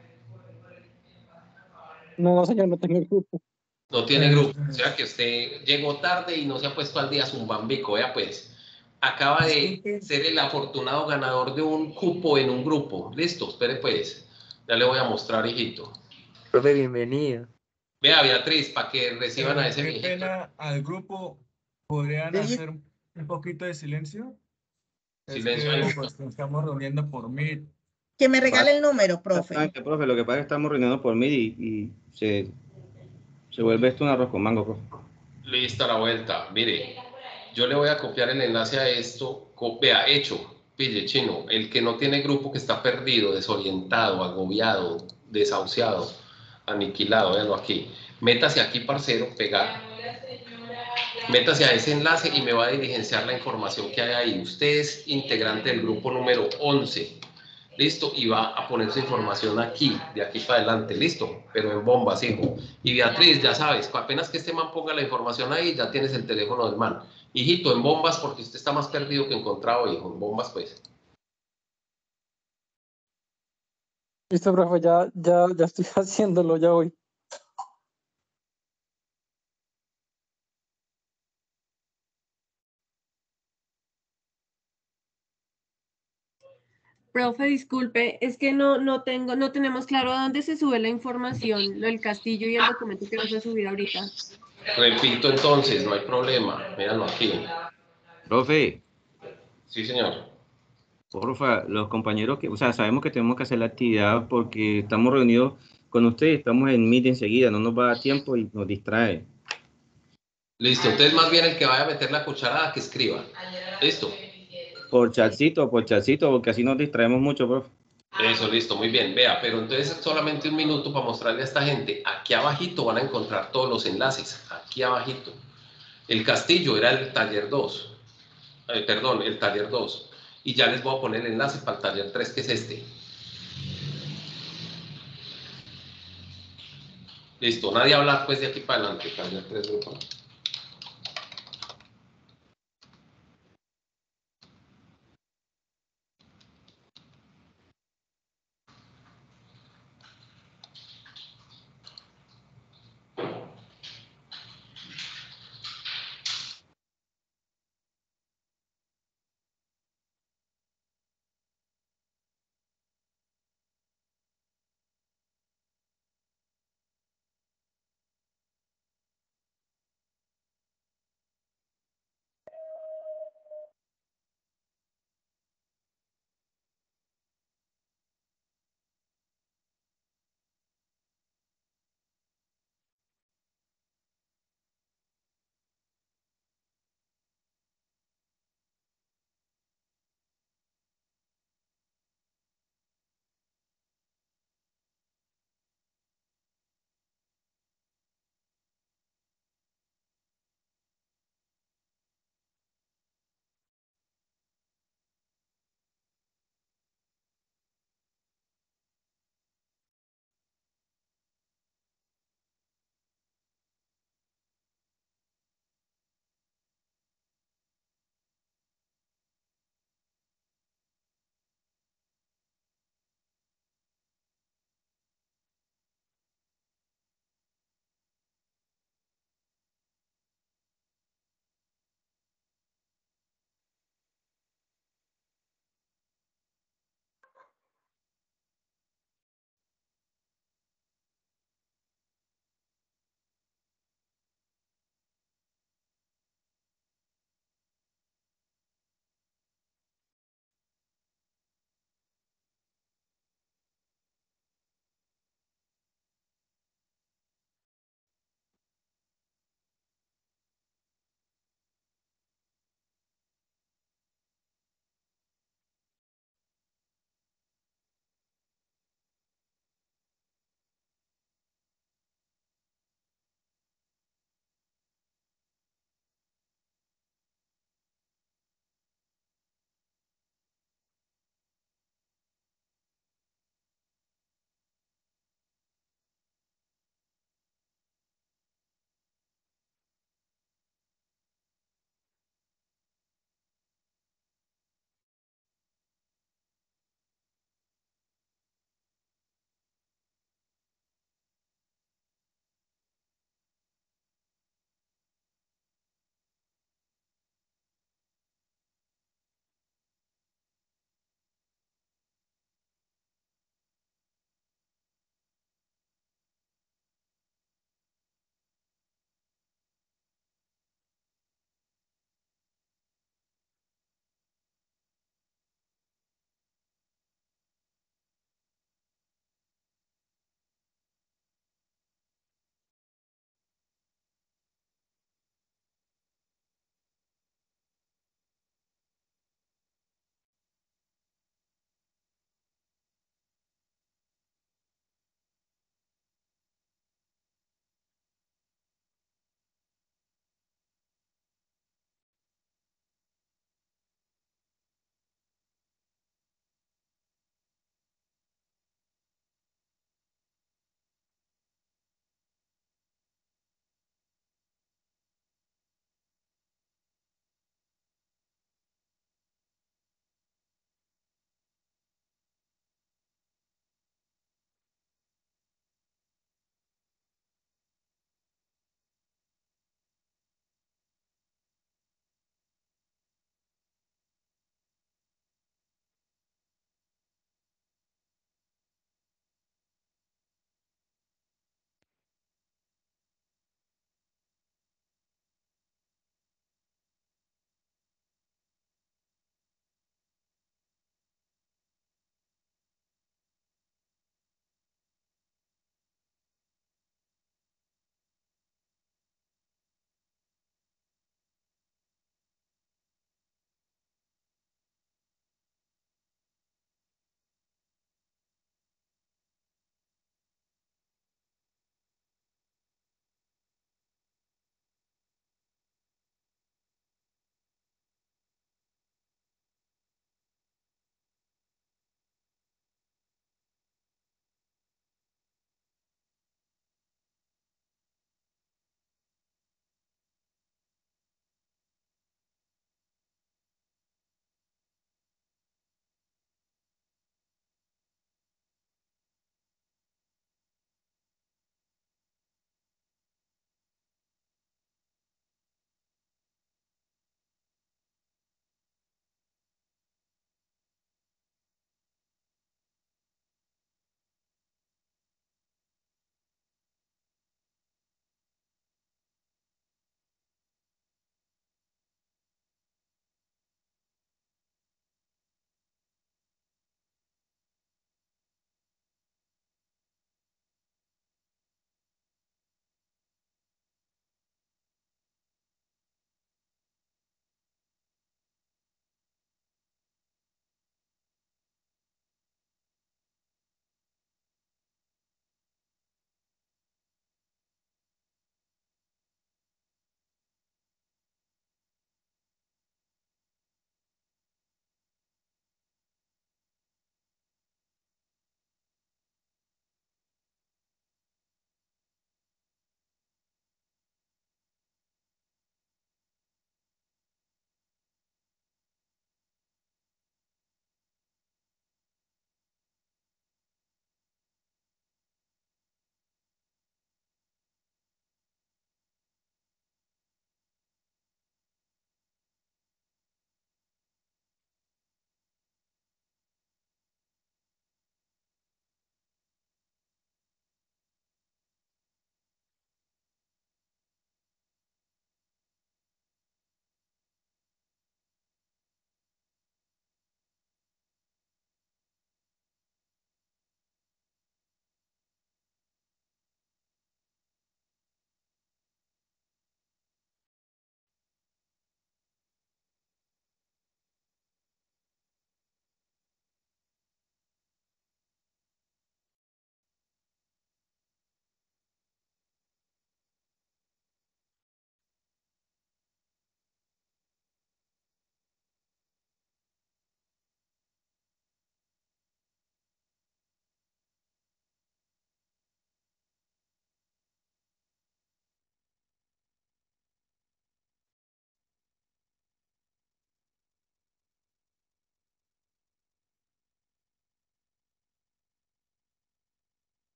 No, no, señor, no tengo grupo. No tiene grupo. O sea que usted llegó tarde y no se ha puesto al día Zumbambico. Vea pues. Acaba de ser el afortunado ganador de un cupo en un grupo. Listo, espere pues. Ya le voy a mostrar, hijito. Profe, bienvenido. Vea, Beatriz, para que reciban a Eh, ese qué viejito. pena al grupo. ¿Podrían Sí. hacer un poquito de silencio? Silencio Es ahí. que pues, nos estamos reuniendo por Meet. Que me regale el número, profe. Exactamente, profe, lo que pasa es que estamos reuniendo por mí y, y se, se vuelve esto un arroz con mango, profe. Listo, a la vuelta. Mire, yo le voy a copiar el enlace a esto. Co- Vea, hecho. Pille, chino. El que no tiene grupo, que está perdido, desorientado, agobiado, desahuciado, aniquilado, véanlo aquí. Métase aquí, parcero, pegar. Métase a ese enlace y me va a diligenciar la información que hay ahí. Usted es integrante del grupo número once. Listo, y va a poner su información aquí, de aquí para adelante, listo, pero en bombas, hijo. Y Beatriz, ya sabes, apenas que este man ponga la información ahí, ya tienes el teléfono del man. Hijito, en bombas, porque usted está más perdido que encontrado, hijo, en bombas, pues. Listo, profe, ya, ya, ya estoy haciéndolo, ya voy. Profe, disculpe, es que no, no tengo, no tenemos claro a dónde se sube la información, lo del castillo y el documento que vas a subir ahorita. Repito entonces, no hay problema, míralo aquí. Profe, Sí, señor. porfa, los compañeros que, o sea, sabemos que tenemos que hacer la actividad porque estamos reunidos con ustedes, estamos en meet enseguida, no nos va a dar tiempo y nos distrae. Listo, entonces más bien el que vaya a meter la cucharada, que escriba. Listo. Por chatcito, por chatcito, porque así nos distraemos mucho, profe. Eso, listo, muy bien. Vea, pero entonces solamente un minuto para mostrarle a esta gente. Aquí abajito van a encontrar todos los enlaces. Aquí abajito. El castillo era el taller dos. Eh, perdón, el taller dos. Y ya les voy a poner el enlace para el taller tres, que es este. Listo, nadie habla pues de aquí para adelante. Taller tres, grupo.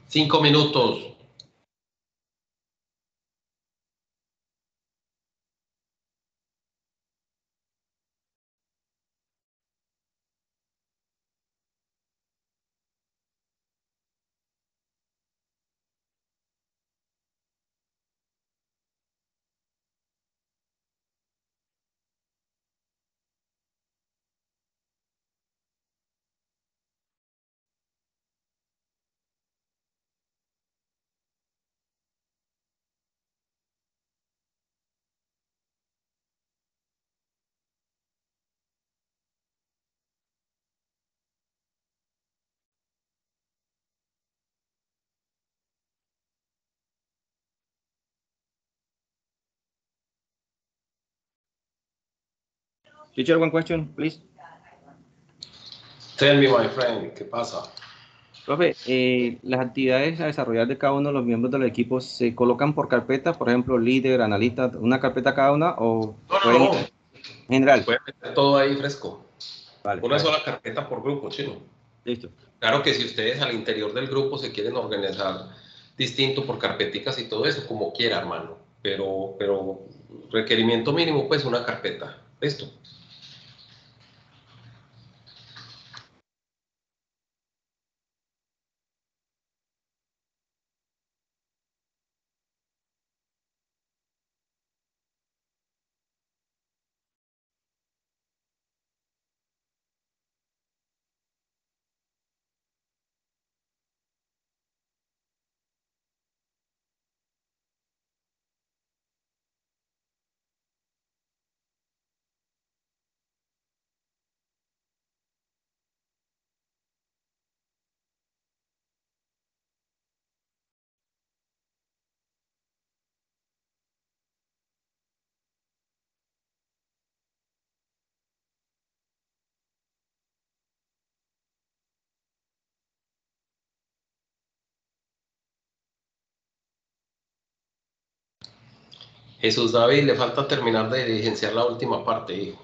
Cinco minutos. Teacher, one question, please. Tell me, my friend, ¿qué pasa? Profe, eh, las actividades a desarrollar de cada uno de los miembros del equipo se colocan por carpeta, por ejemplo, líder, analista, una carpeta cada una o No, no, pueden no. en general. Puede meter todo ahí fresco. Vale, Una vale. sola carpeta por grupo, chino. Listo. Claro que si ustedes al interior del grupo se quieren organizar distinto por carpeticas y todo eso, como quiera, hermano. Pero, pero requerimiento mínimo, pues una carpeta. Listo. Jesús David, le falta terminar de diligenciar la última parte, hijo.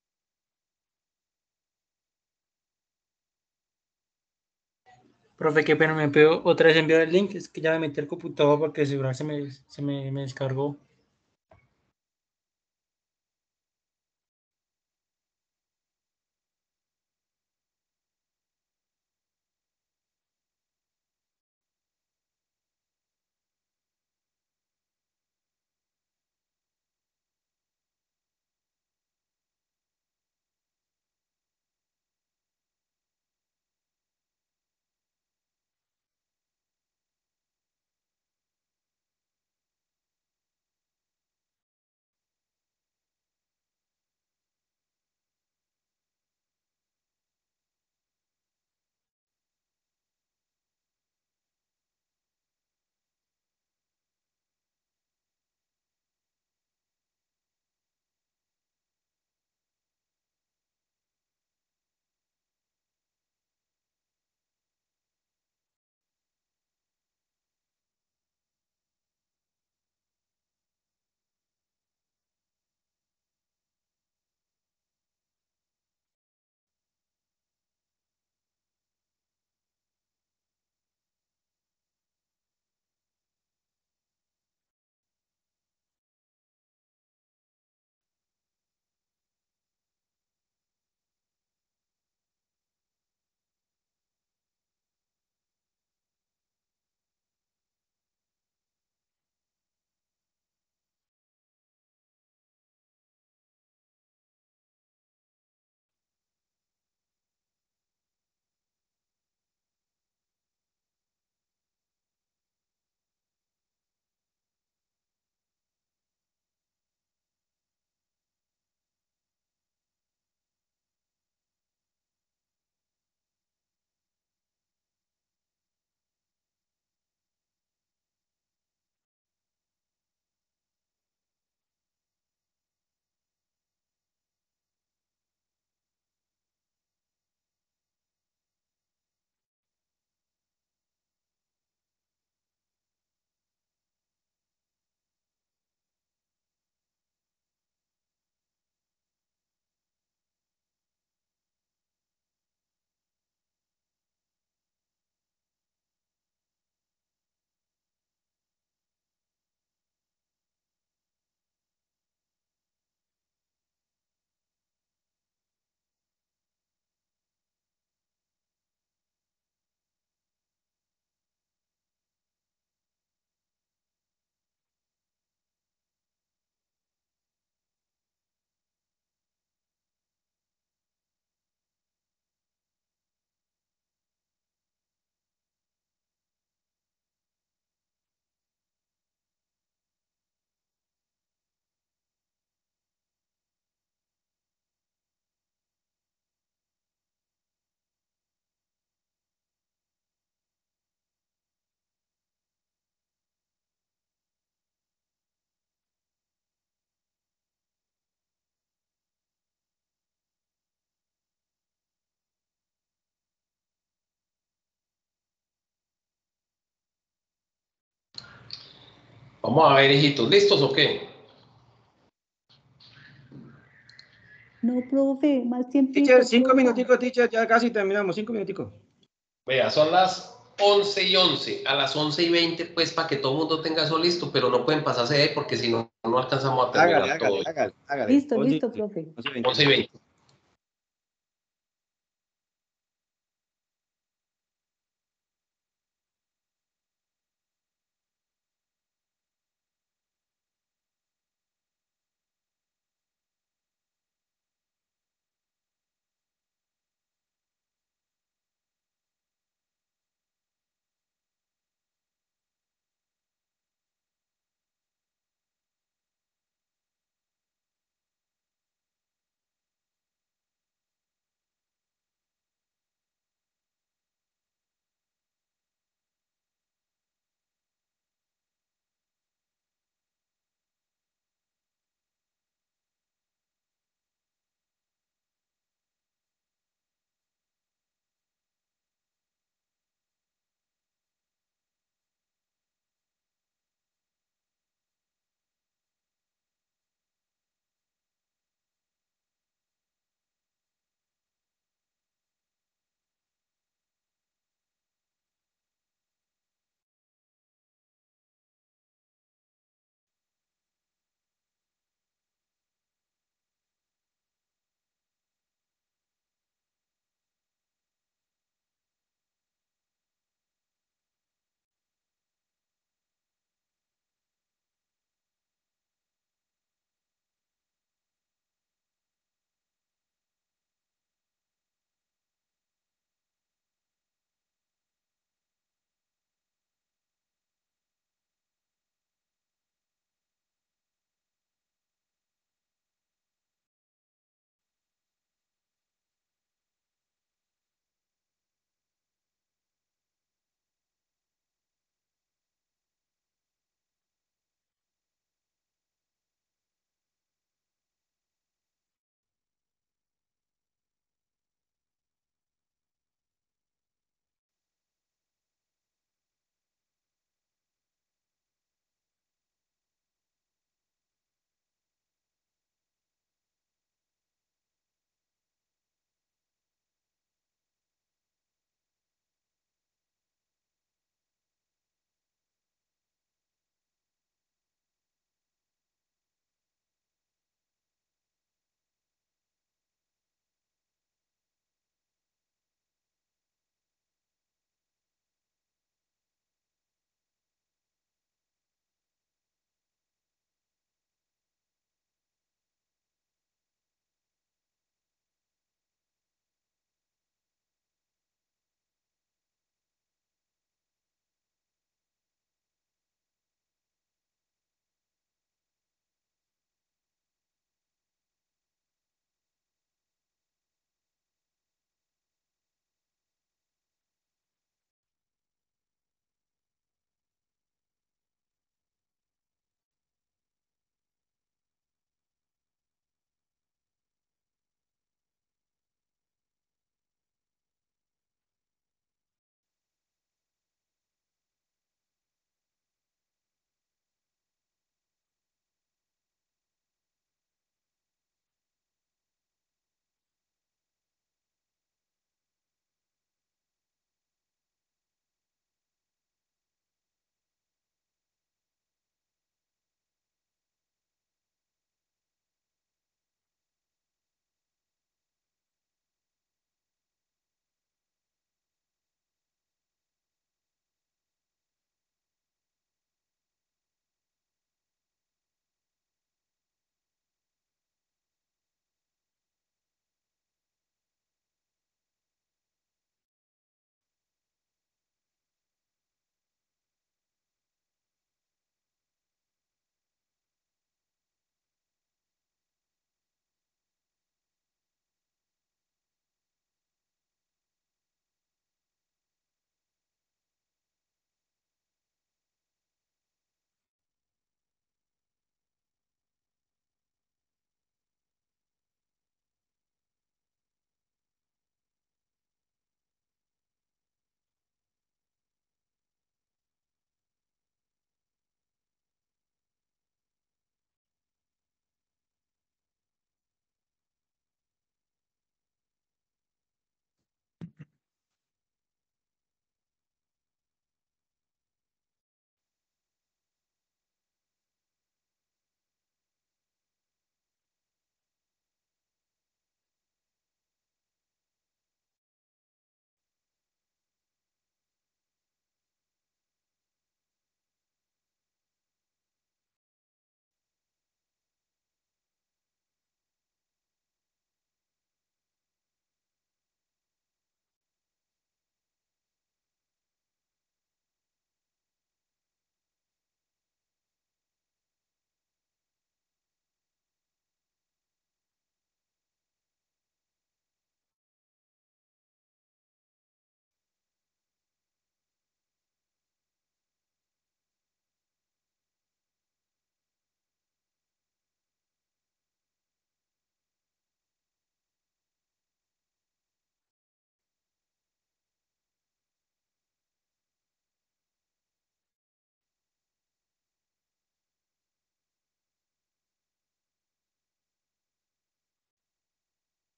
Profe, qué pena, me puedo otra vez enviar el link. Es que ya me metí al computador porque el celular se me, se me, me descargó. Vamos a ver, hijitos, ¿listos o qué? No, profe, más tiempito. Teacher, cinco porfa. minuticos, teacher, ya casi terminamos, cinco minuticos. Vea, son las once y once. A las once y veinte, pues, para que todo el mundo tenga eso listo, pero no pueden pasarse de ahí porque si no, no alcanzamos a terminar Hágale, todo. hágale, hágale, hágale. Listo, once y listo, veinte, profe. once y veinte. once y veinte.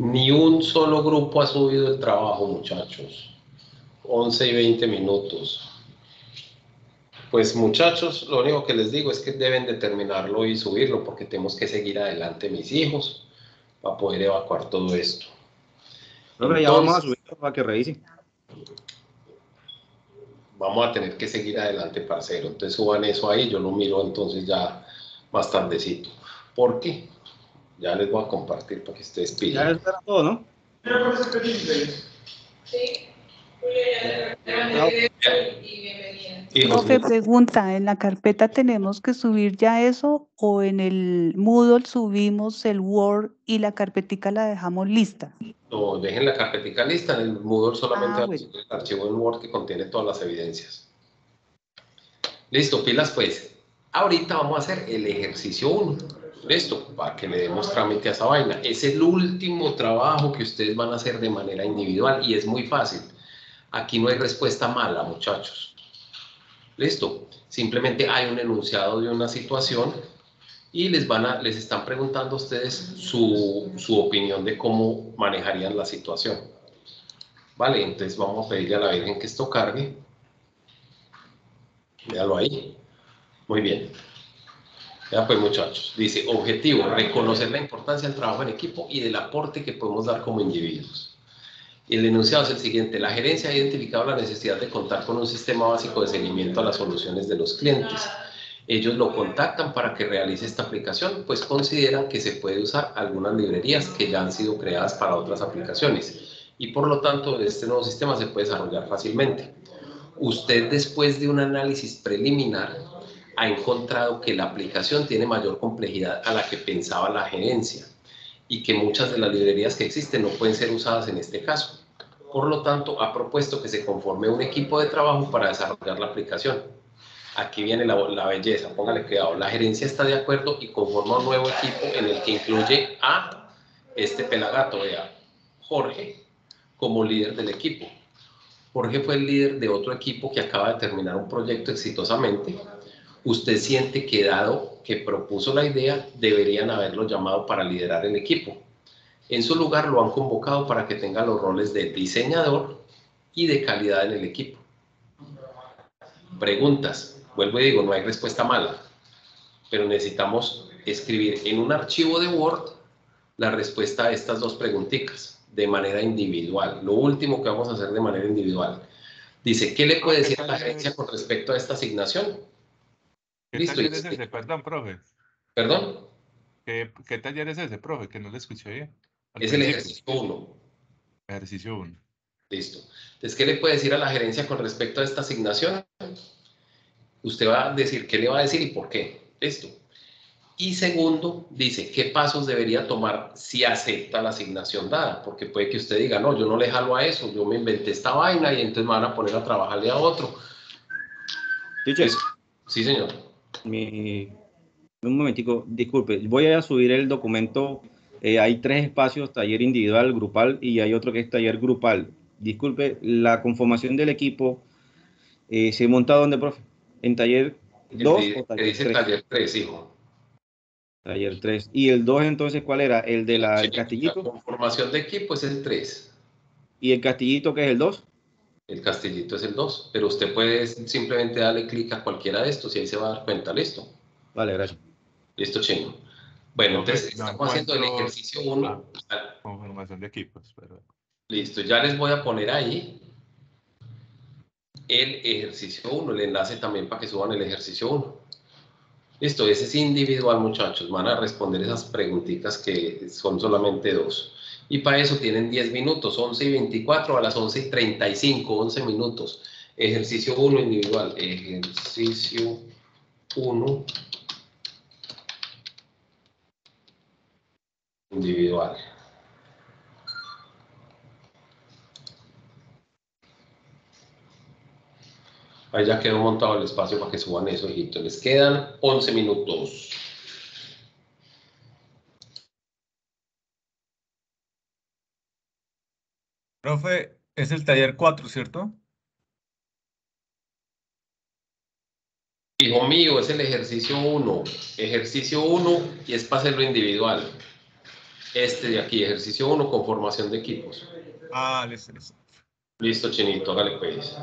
Ni un solo grupo ha subido el trabajo, muchachos. once y veinte minutos. Pues muchachos, lo único que les digo es que deben determinarlo y subirlo porque tenemos que seguir adelante mis hijos para poder evacuar todo esto. Profe, ya vamos a subirlo para que revisen. Vamos a tener que seguir adelante, parcero. Entonces suban eso ahí, yo lo miro entonces ya más tardecito. ¿Por qué? Ya les voy a compartir para que ustedes pillen. Ya eso era todo, ¿no? Sí. Profe, pregunta, ¿en la carpeta tenemos que subir ya eso o en el Moodle subimos el Word y la carpetica la dejamos lista? No, dejen la carpetica lista, en el Moodle solamente Ah, va a bueno. subir el archivo en Word que contiene todas las evidencias. Listo, pilas pues. Ahorita vamos a hacer el ejercicio uno. Listo, para que le demos trámite a esa vaina. Es el último trabajo que ustedes van a hacer de manera individual y es muy fácil. Aquí no hay respuesta mala, muchachos. Listo, simplemente hay un enunciado de una situación y les, van a, les están preguntando a ustedes su, su opinión de cómo manejarían la situación. Vale, entonces vamos a pedirle a la Virgen que esto cargue. Véalo ahí. Muy bien. Ya pues muchachos, dice, objetivo, reconocer la importancia del trabajo en equipo y del aporte que podemos dar como individuos. Y el enunciado es el siguiente, la gerencia ha identificado la necesidad de contar con un sistema básico de seguimiento a las soluciones de los clientes. Ellos lo contactan para que realice esta aplicación, pues consideran que se puede usar algunas librerías que ya han sido creadas para otras aplicaciones y por lo tanto este nuevo sistema se puede desarrollar fácilmente. Usted, después de un análisis preliminar, ha encontrado que la aplicación tiene mayor complejidad a la que pensaba la gerencia y que muchas de las librerías que existen no pueden ser usadas en este caso. Por lo tanto, ha propuesto que se conforme un equipo de trabajo para desarrollar la aplicación. Aquí viene la, la belleza, póngale cuidado. La gerencia está de acuerdo y conforma un nuevo equipo en el que incluye a este pelagato, vea, Jorge, como líder del equipo. Jorge fue el líder de otro equipo que acaba de terminar un proyecto exitosamente. Usted siente que, dado que propuso la idea, deberían haberlo llamado para liderar el equipo. En su lugar lo han convocado para que tenga los roles de diseñador y de calidad en el equipo. Preguntas. Vuelvo y digo, no hay respuesta mala, pero necesitamos escribir en un archivo de Word la respuesta a estas dos preguntitas de manera individual. Lo último que vamos a hacer de manera individual. Dice, ¿qué le puede decir a la gerencia con respecto a esta asignación? ¿Qué Listo. taller es ese? Perdón, profe. ¿Perdón? ¿Qué, qué taller es ese, profe? Que no le escuché bien. Al Es el principio. ejercicio uno. Ejercicio uno. Listo. Entonces, ¿qué le puede decir a la gerencia con respecto a esta asignación? Usted va a decir qué le va a decir y por qué. Listo. Y segundo, dice, ¿qué pasos debería tomar si acepta la asignación dada? Porque puede que usted diga, no, yo no le jalo a eso, yo me inventé esta vaina y entonces me van a poner a trabajarle a otro. Teacher. Sí, señor. Mi, un momentico, disculpe, voy a subir el documento. Eh, hay tres espacios, taller individual, grupal y hay otro que es taller grupal. Disculpe, la conformación del equipo eh, se monta ¿dónde, profe? ¿En taller dos o taller dice tres? taller tres, hijo. Taller tres. ¿Y el dos entonces cuál era? ¿El de la, el castillito? La conformación de equipo es el tres. ¿Y el castillito qué es el dos? El castillito es el dos, pero usted puede simplemente darle clic a cualquiera de estos y ahí se va a dar cuenta, ¿listo? Vale, gracias. Listo, chino. Bueno, entonces No estamos haciendo el encuentro ejercicio uno. Conformación de equipos, pero... Listo, ya les voy a poner ahí el ejercicio uno, el enlace también para que suban el ejercicio uno. Listo, ese es individual, muchachos. Van a responder esas preguntitas que son solamente dos. Y para eso tienen diez minutos, once y veinticuatro a las once y treinta y cinco, once minutos. Ejercicio uno individual. Ejercicio uno individual. Ahí ya quedó montado el espacio para que suban eso, hijito. Les quedan once minutos. Profe, es el taller cuatro, ¿cierto? Hijo mío, es el ejercicio uno. Ejercicio uno y es para hacerlo individual. Este de aquí, ejercicio uno, conformación de equipos. Ah, listo, listo. Listo, Chinito, hágale pues.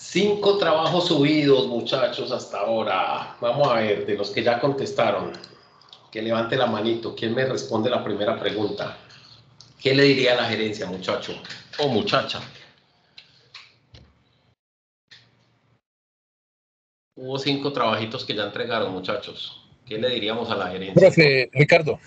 Cinco trabajos subidos, muchachos, hasta ahora. Vamos a ver, de los que ya contestaron, que levante la manito. ¿Quién me responde la primera pregunta? ¿Qué le diría a la gerencia, muchacho o muchacha? Hubo cinco trabajitos que ya entregaron, muchachos. ¿Qué le diríamos a la gerencia? Profe, Ricardo.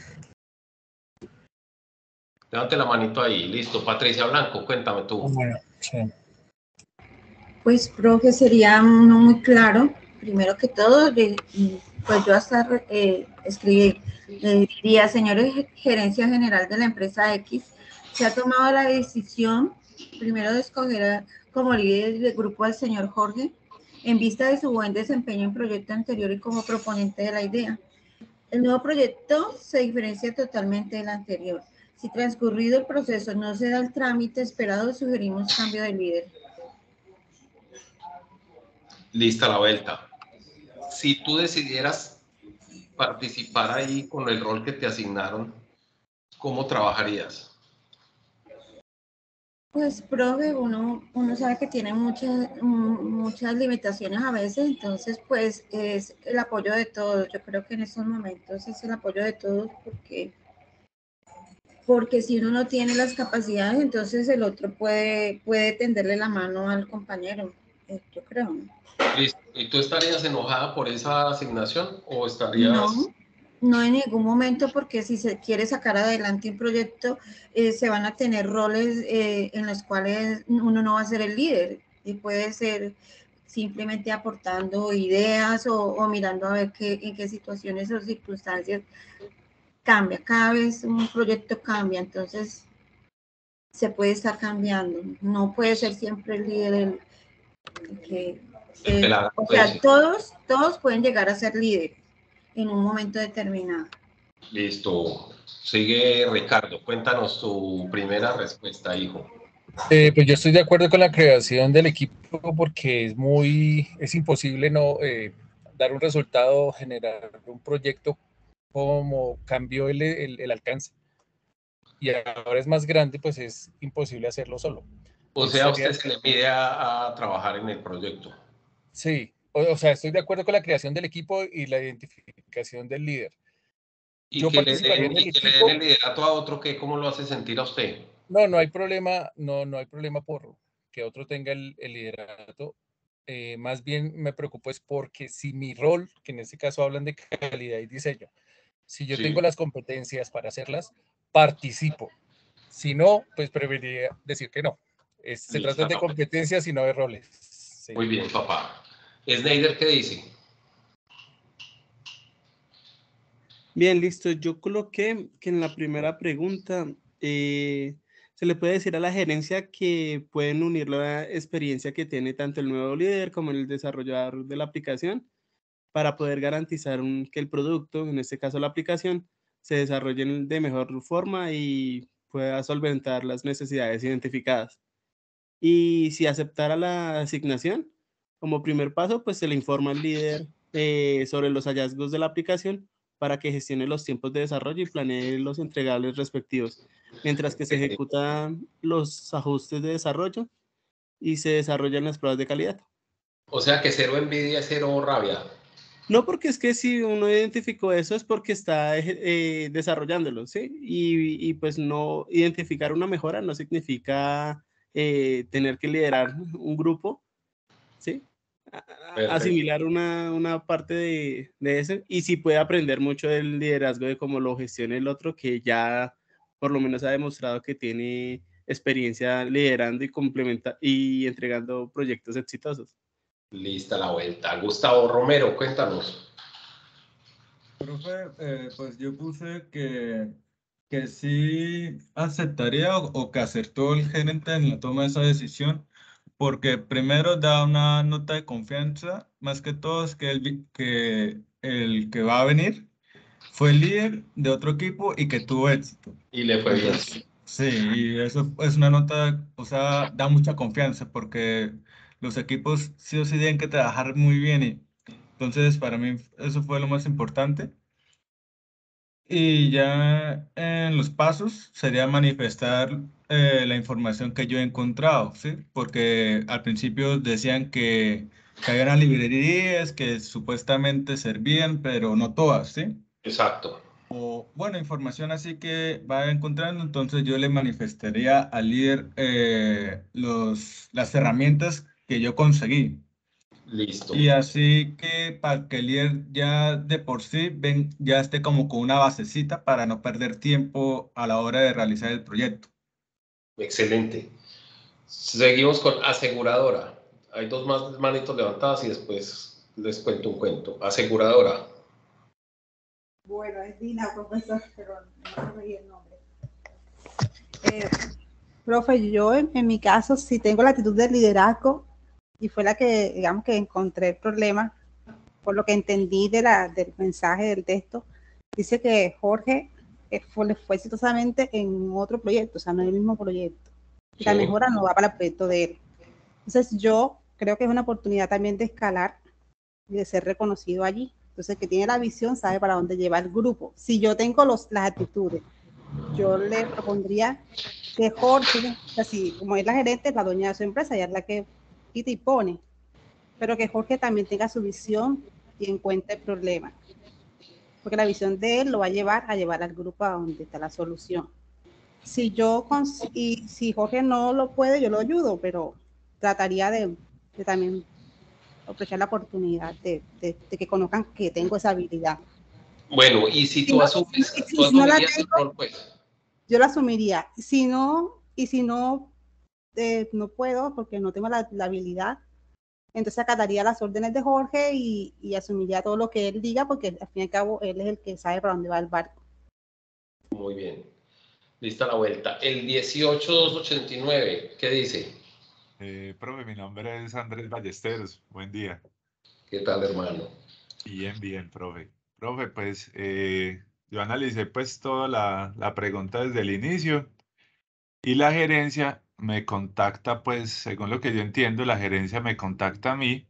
Levante la manito ahí. Listo. Patricia Blanco, cuéntame tú. Bueno, sí. Pues, profe, sería uno muy claro. Primero que todo, de- pues yo hasta eh, escribí, le diría, señores gerencia general de la empresa X, se ha tomado la decisión, primero, de escoger a- como líder del grupo al señor Jorge, en vista de su buen desempeño en proyecto anterior y como proponente de la idea. El nuevo proyecto se diferencia totalmente del anterior. Si transcurrido el proceso no se da el trámite esperado, sugerimos cambio de líder. Lista la vuelta. Si tú decidieras participar ahí con el rol que te asignaron, ¿cómo trabajarías? Pues, profe, uno, uno sabe que tiene muchas, mm, muchas limitaciones a veces, entonces, pues, es el apoyo de todos. Yo creo que en estos momentos es el apoyo de todos, porque, porque si uno no tiene las capacidades, entonces el otro puede, puede tenderle la mano al compañero, eh, yo creo, ¿no? Listo. ¿Y tú estarías enojada por esa asignación o estarías...? No, no en ningún momento, porque si se quiere sacar adelante un proyecto, eh, se van a tener roles eh, en los cuales uno no va a ser el líder y puede ser simplemente aportando ideas o, o mirando a ver qué, en qué situaciones o circunstancias cambia. Cada vez un proyecto cambia, entonces se puede estar cambiando. No puede ser siempre el líder el, el que... El eh, pelado, o puede sea, ser. todos, todos pueden llegar a ser líderes en un momento determinado. Listo. Sigue Ricardo. Cuéntanos tu primera respuesta, hijo. Eh, pues yo estoy de acuerdo con la creación del equipo porque es muy, es imposible no eh, dar un resultado, generar un proyecto como cambió el, el, el alcance. Y ahora es más grande, pues es imposible hacerlo solo. O sea, a Sería- usted se le pide a, a trabajar en el proyecto. Sí, o, o sea, estoy de acuerdo con la creación del equipo y la identificación del líder. Y Yo que le participaría den, en el y que le equipo. den el liderato a otro, ¿qué? ¿Cómo lo hace sentir a usted? No, no hay problema, no, no hay problema por que otro tenga el, el liderato. Eh, más bien me preocupo es porque si mi rol, que en este caso hablan de calidad y diseño, si yo Sí. tengo las competencias para hacerlas, participo. Si no, pues preferiría decir que no. Es- se Listo, trata de no. competencias y no de roles. Sí. Muy bien, papá. Snyder, ¿qué dice? Bien, listo. Yo coloqué que en la primera pregunta eh, se le puede decir a la gerencia que pueden unir la experiencia que tiene tanto el nuevo líder como el desarrollador de la aplicación para poder garantizar un- que el producto, en este caso la aplicación, se desarrolle de mejor forma y pueda solventar las necesidades identificadas. Y si aceptara la asignación, como primer paso, pues se le informa al líder eh, sobre los hallazgos de la aplicación para que gestione los tiempos de desarrollo y planee los entregables respectivos, mientras que se ejecutan los ajustes de desarrollo y se desarrollan las pruebas de calidad. O sea, que cero envidia, cero rabia. No, porque es que si uno identificó eso es porque está eh, desarrollándolo, ¿sí? Y, y, pues no identificar una mejora no significa eh, tener que liderar un grupo, ¿sí? A- a- Perfecto. Asimilar una, una parte de, de eso y sí puede aprender mucho del liderazgo de cómo lo gestiona el otro, que ya por lo menos ha demostrado que tiene experiencia liderando y complementa y entregando proyectos exitosos. Lista la vuelta. Gustavo Romero, cuéntanos. Profe, eh, pues yo puse que, que sí aceptaría o, o que acertó el gerente en la toma de esa decisión, porque primero da una nota de confianza, más que todo es que el, vi- que el que va a venir fue el líder de otro equipo y que tuvo éxito. Y le fue bien. Entonces, sí, y eso es una nota, o sea, da mucha confianza porque los equipos sí o sí tienen que trabajar muy bien y entonces para mí eso fue lo más importante. Y ya en los pasos sería manifestar eh, la información que yo he encontrado, ¿sí? Porque al principio decían que, que había unas librerías que supuestamente servían, pero no todas, ¿sí? Exacto. O, bueno, información así que va encontrando, entonces yo le manifestaría al líder eh, los, las herramientas que yo conseguí. Listo. Y así que para que el líder ya de por sí ven, ya esté como con una basecita para no perder tiempo a la hora de realizar el proyecto. Excelente. Seguimos con aseguradora. Hay dos más manitos levantadas y después les cuento un cuento. Aseguradora. Bueno, es Dina, profesor, pero no me reí el nombre. Eh, profe, yo en, en mi caso sí tengo la actitud de liderazgo y fue la que, digamos, que encontré el problema, por lo que entendí de la, del mensaje del texto. Dice que Jorge eh, fue, le fue exitosamente en otro proyecto, o sea, no en el mismo proyecto. Y la Sí. mejora no va para el proyecto de él. Entonces yo creo que es una oportunidad también de escalar y de ser reconocido allí. Entonces, que tiene la visión sabe para dónde lleva el grupo. Si yo tengo los, las actitudes, yo le propondría que Jorge, así como es la gerente, la dueña de su empresa, ella es la que quita y pone, pero que Jorge también tenga su visión y encuentre el problema, porque la visión de él lo va a llevar a llevar al grupo a donde está la solución. Si yo, y si Jorge no lo puede, yo lo ayudo, pero trataría de, de también ofrecer la oportunidad de, de, de que conozcan que tengo esa habilidad. Bueno, y si tú no, asumes, si, tú si no la asumirías tengo, el rol, pues. yo la asumiría. Si no, y si no, eh, no puedo porque no tengo la, la habilidad, entonces acataría las órdenes de Jorge y, y asumiría todo lo que él diga, porque al fin y al cabo él es el que sabe para dónde va el barco. Muy bien. Lista la vuelta. El dieciocho doscientos ochenta y nueve, ¿qué dice? Eh, profe, mi nombre es Andrés Ballesteros. Buen día. ¿Qué tal, hermano? Bien, bien, profe. Profe, pues eh, yo analicé pues toda la, la pregunta desde el inicio y la gerencia me contacta, pues según lo que yo entiendo, la gerencia me contacta a mí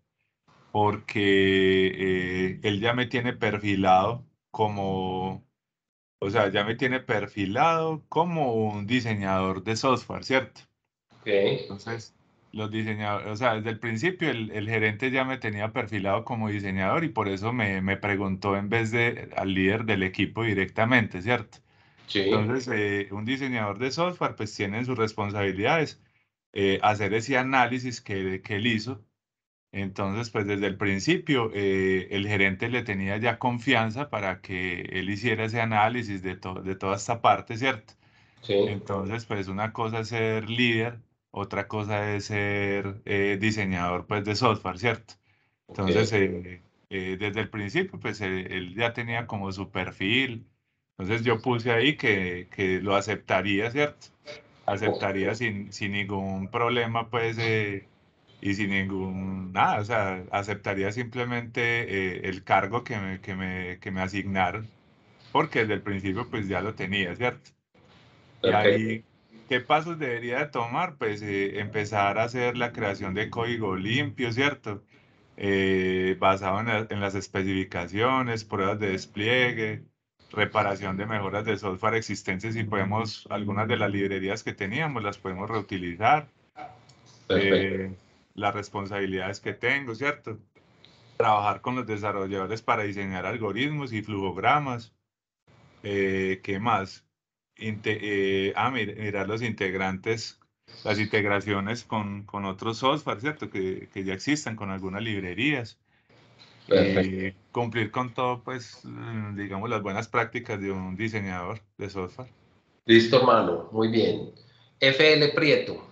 porque eh, él ya me tiene perfilado como, o sea, ya me tiene perfilado como un diseñador de software, ¿cierto? Ok. Entonces, los diseñadores, o sea, desde el principio el, el gerente ya me tenía perfilado como diseñador y por eso me, me preguntó en vez de al líder del equipo directamente, ¿cierto? Sí. Entonces, eh, un diseñador de software pues tiene en sus responsabilidades eh, hacer ese análisis que, que él hizo. Entonces, pues desde el principio eh, el gerente le tenía ya confianza para que él hiciera ese análisis de, to- de toda esta parte, ¿cierto? Sí. Entonces, pues una cosa es ser líder, otra cosa es ser eh, diseñador pues de software, ¿cierto? Entonces, Ok. eh, eh, desde el principio, pues eh, él ya tenía como su perfil. Entonces yo puse ahí que, que lo aceptaría, ¿cierto? Aceptaría sin, sin ningún problema, pues, eh, y sin ningún, nada, o sea, aceptaría simplemente eh, el cargo que me, que me, que me asignaron, porque desde el principio, pues, ya lo tenía, ¿cierto? Y Perfecto. ahí, ¿qué pasos debería de tomar? Pues eh, empezar a hacer la creación de código limpio, ¿cierto? Eh, basado en, la- en las especificaciones, pruebas de despliegue, reparación de mejoras de software existentes si podemos, algunas de las librerías que teníamos las podemos reutilizar. Perfecto. Eh, las responsabilidades que tengo, ¿cierto? Trabajar con los desarrolladores para diseñar algoritmos y flujogramas. Eh, ¿qué más? Inte- eh, ah, mir- mirar los integrantes, las integraciones con, con otros software, ¿cierto? Que, que ya existan con algunas librerías. Perfecto. Y cumplir con todo, pues, mm, digamos, las buenas prácticas de un diseñador de software. Listo, hermano. Muy bien. F L Prieto.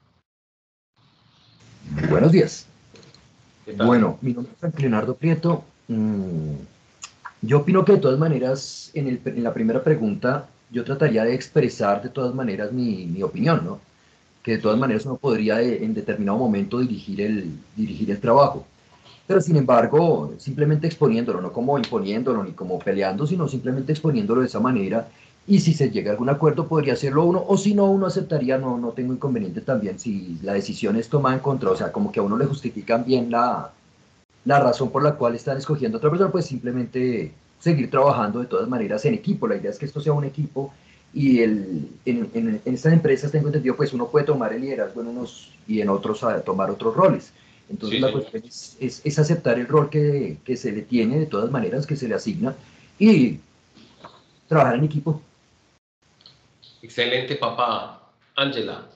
Buenos días. ¿Qué tal? Bueno, mi nombre es Frank Leonardo Prieto. Mm, Yo opino que de todas maneras, en, el- en la primera pregunta, yo trataría de expresar de todas maneras mi, mi opinión, ¿no? Que de todas Sí. maneras uno podría de- en determinado momento dirigir el, dirigir el trabajo. Pero sin embargo, simplemente exponiéndolo, no como imponiéndolo ni como peleando, sino simplemente exponiéndolo de esa manera. Y si se llega a algún acuerdo, podría hacerlo uno, o si no, uno aceptaría, no, no tengo inconveniente también si la decisión es tomada en contra, o sea, como que a uno le justifican bien la, la razón por la cual están escogiendo a otra persona, pues simplemente seguir trabajando de todas maneras en equipo. La idea es que esto sea un equipo y el, en, en, en estas empresas, tengo entendido, pues uno puede tomar el liderazgo en unos y en otros a tomar otros roles. Entonces Sí, la señor. cuestión es, es, es aceptar el rol que, que se le tiene de todas maneras, que se le asigna y trabajar en equipo. Excelente, papá. Ángela.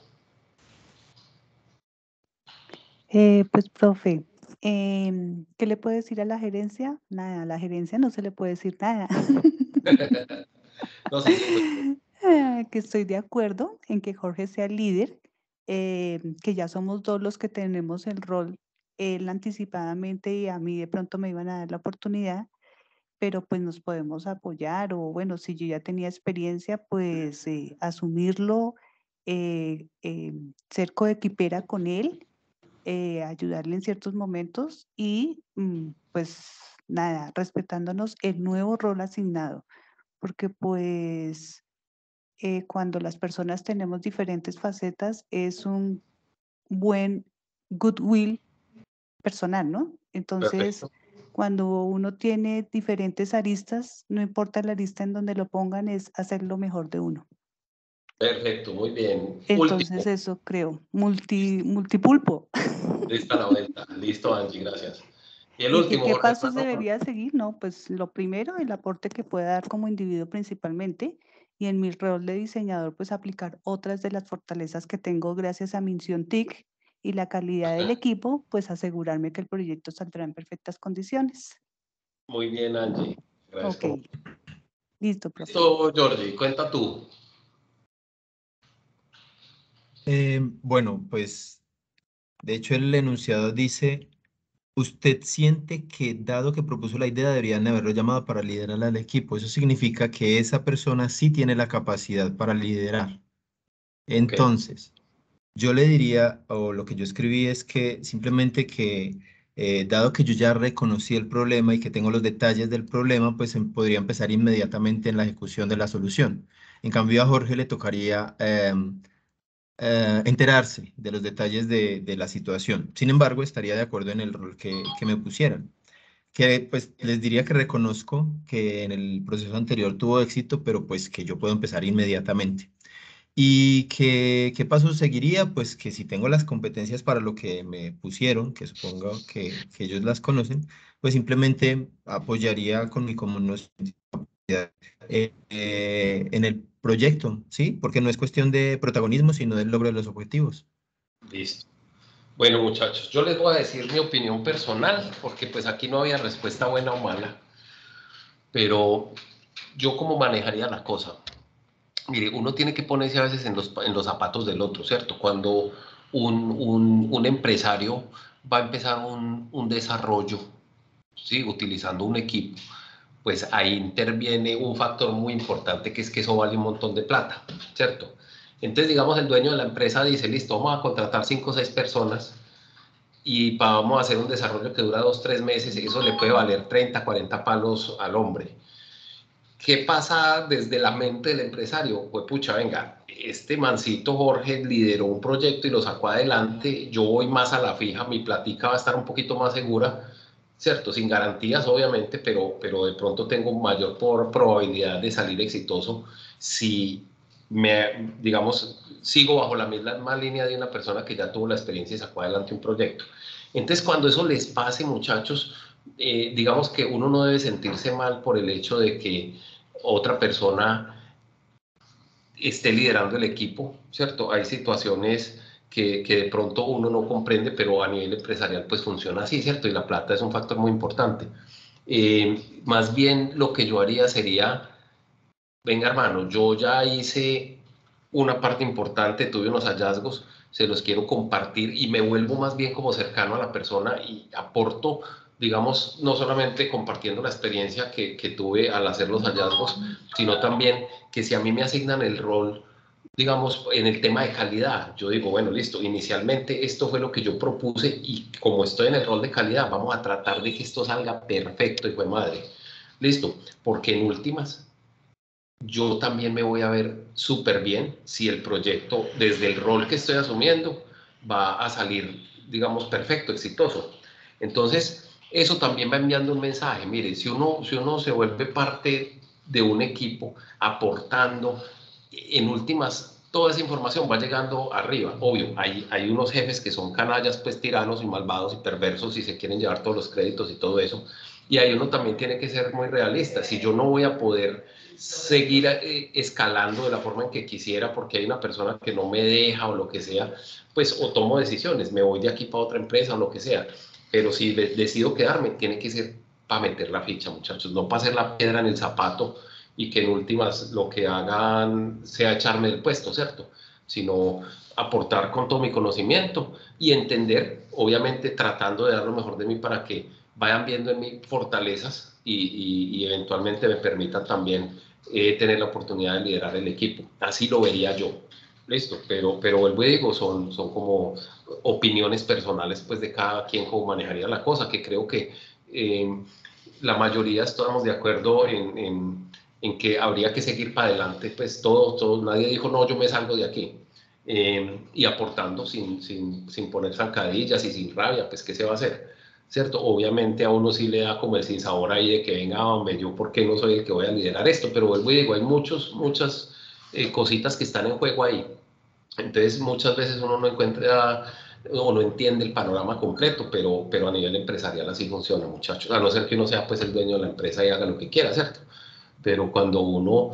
Eh, pues, profe, em, ¿qué le puedo decir a la gerencia? Nada, a la gerencia no se le puede decir nada. No, sí, sí, Ah, que estoy de acuerdo en que Jorge sea el líder, eh, que ya somos dos los que tenemos el rol, él anticipadamente y a mí de pronto me iban a dar la oportunidad, pero pues nos podemos apoyar o bueno, si yo ya tenía experiencia, pues eh, asumirlo, eh, eh, ser coequipera con él, eh, ayudarle en ciertos momentos y mm, pues nada, respetándonos el nuevo rol asignado, porque pues eh, cuando las personas tenemos diferentes facetas es un buen goodwill personal, ¿no? Entonces, perfecto. cuando uno tiene diferentes aristas, no importa la arista en donde lo pongan, es hacer lo mejor de uno. Perfecto, muy bien. Entonces, Último. eso creo, multi, multipulpo. Lista la vuelta. Listo, Angie, gracias. Y el ¿Y que último, qué Jorge, pasos hermano. debería seguir? No, pues lo primero, el aporte que pueda dar como individuo principalmente, y en mi rol de diseñador, pues aplicar otras de las fortalezas que tengo gracias a mi misión T I C y la calidad del equipo, pues asegurarme que el proyecto saldrá en perfectas condiciones. Muy bien, Angie. Ok, Agradezco. listo, profe. Listo, Jordi, cuenta tú. Eh, bueno, pues de hecho el enunciado dice, usted siente que dado que propuso la idea deberían haberlo llamado para liderar al equipo. Eso significa que esa persona sí tiene la capacidad para liderar. Entonces, yo le diría, o lo que yo escribí es que simplemente que, eh, dado que yo ya reconocí el problema y que tengo los detalles del problema, pues em- podría empezar inmediatamente en la ejecución de la solución. En cambio, a Jorge le tocaría em, eh, enterarse de los detalles de, de la situación. Sin embargo, estaría de acuerdo en el rol que, que me pusieran. Que pues les diría que reconozco que en el proceso anterior tuvo éxito, pero pues que yo puedo empezar inmediatamente. ¿Y qué, qué paso seguiría? Pues que si tengo las competencias para lo que me pusieron, que supongo que, que ellos las conocen, pues simplemente apoyaría con mi conocimiento eh, eh, en el proyecto, ¿sí? Porque no es cuestión de protagonismo, sino del logro de los objetivos. Listo. Bueno, muchachos, yo les voy a decir mi opinión personal, porque pues aquí no había respuesta buena o mala, pero yo cómo manejaría la cosa. Mire, uno tiene que ponerse a veces en los, en los zapatos del otro, ¿cierto? Cuando un, un, un empresario va a empezar un, un desarrollo, ¿sí? Utilizando un equipo, pues ahí interviene un factor muy importante que es que eso vale un montón de plata, ¿cierto? Entonces, digamos, el dueño de la empresa dice, listo, vamos a contratar cinco o seis personas y vamos a hacer un desarrollo que dura dos, tres meses y eso le puede valer treinta, cuarenta palos al hombre. ¿Qué pasa desde la mente del empresario? Pues pucha, venga, este mancito Jorge lideró un proyecto y lo sacó adelante, yo voy más a la fija, mi platica va a estar un poquito más segura, ¿cierto? Sin garantías, obviamente, pero, pero de pronto tengo mayor por probabilidad de salir exitoso si me, digamos, sigo bajo la misma línea de una persona que ya tuvo la experiencia y sacó adelante un proyecto. Entonces, cuando eso les pase, muchachos, eh, digamos que uno no debe sentirse mal por el hecho de que otra persona esté liderando el equipo, ¿cierto? Hay situaciones que, que, de pronto uno no comprende, pero a nivel empresarial pues funciona así, ¿cierto? Y la plata es un factor muy importante. Eh, más bien lo que yo haría sería, venga hermano, yo ya hice una parte importante, tuve unos hallazgos, se los quiero compartir y me vuelvo más bien como cercano a la persona y aporto, digamos, no solamente compartiendo la experiencia que, que tuve al hacer los hallazgos, sino también que si a mí me asignan el rol, digamos, en el tema de calidad, yo digo, bueno, listo, inicialmente esto fue lo que yo propuse y como estoy en el rol de calidad, vamos a tratar de que esto salga perfecto y fue madre. Listo, porque en últimas, yo también me voy a ver súper bien si el proyecto, desde el rol que estoy asumiendo, va a salir, digamos, perfecto, exitoso. Entonces, eso también va enviando un mensaje. Mire, si uno, si uno se vuelve parte de un equipo, aportando, en últimas, toda esa información va llegando arriba. Obvio, hay, hay unos jefes que son canallas, pues tiranos y malvados y perversos y se quieren llevar todos los créditos y todo eso. Y ahí uno también tiene que ser muy realista. Si yo no voy a poder seguir eh, escalando de la forma en que quisiera porque hay una persona que no me deja o lo que sea, pues o tomo decisiones, me voy de aquí para otra empresa o lo que sea. Pero si de, decido quedarme, tiene que ser para meter la ficha, muchachos, no para hacer la piedra en el zapato y que en últimas lo que hagan sea echarme del puesto, ¿cierto? Sino aportar con todo mi conocimiento y entender, obviamente tratando de dar lo mejor de mí para que vayan viendo en mí fortalezas y, y, y eventualmente me permitan también eh, tener la oportunidad de liderar el equipo. Así lo vería yo. Listo, pero, pero vuelvo y digo, son, son como opiniones personales pues de cada quien cómo manejaría la cosa, que creo que eh, la mayoría estamos de acuerdo en, en, en que habría que seguir para adelante, pues todos, todos, nadie dijo no, yo me salgo de aquí, eh, y aportando sin, sin, sin poner zancadillas y sin rabia, pues ¿qué se va a hacer? ¿Cierto? Obviamente a uno sí le da como el sinsabor ahí de que venga, hombre, yo por qué no soy el que voy a liderar esto, pero vuelvo y digo, hay muchos, muchas eh, cositas que están en juego ahí. Entonces muchas veces uno no encuentra o no entiende el panorama completo, pero, pero a nivel empresarial así funciona, muchachos, a no ser que uno sea pues el dueño de la empresa y haga lo que quiera, ¿cierto? Pero cuando uno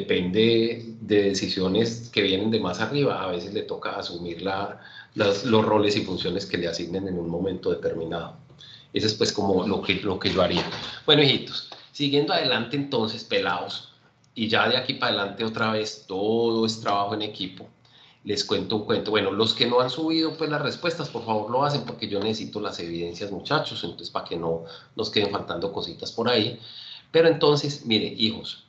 depende de decisiones que vienen de más arriba, a veces le toca asumir la, las, los roles y funciones que le asignen en un momento determinado. Ese es pues como lo que, lo que yo haría. Bueno, hijitos, siguiendo adelante entonces, pelados, y ya de aquí para adelante otra vez todo es trabajo en equipo. Les cuento un cuento. Bueno, los que no han subido pues las respuestas, por favor lo hacen porque yo necesito las evidencias, muchachos, entonces para que no nos queden faltando cositas por ahí. Pero entonces, mire, hijos,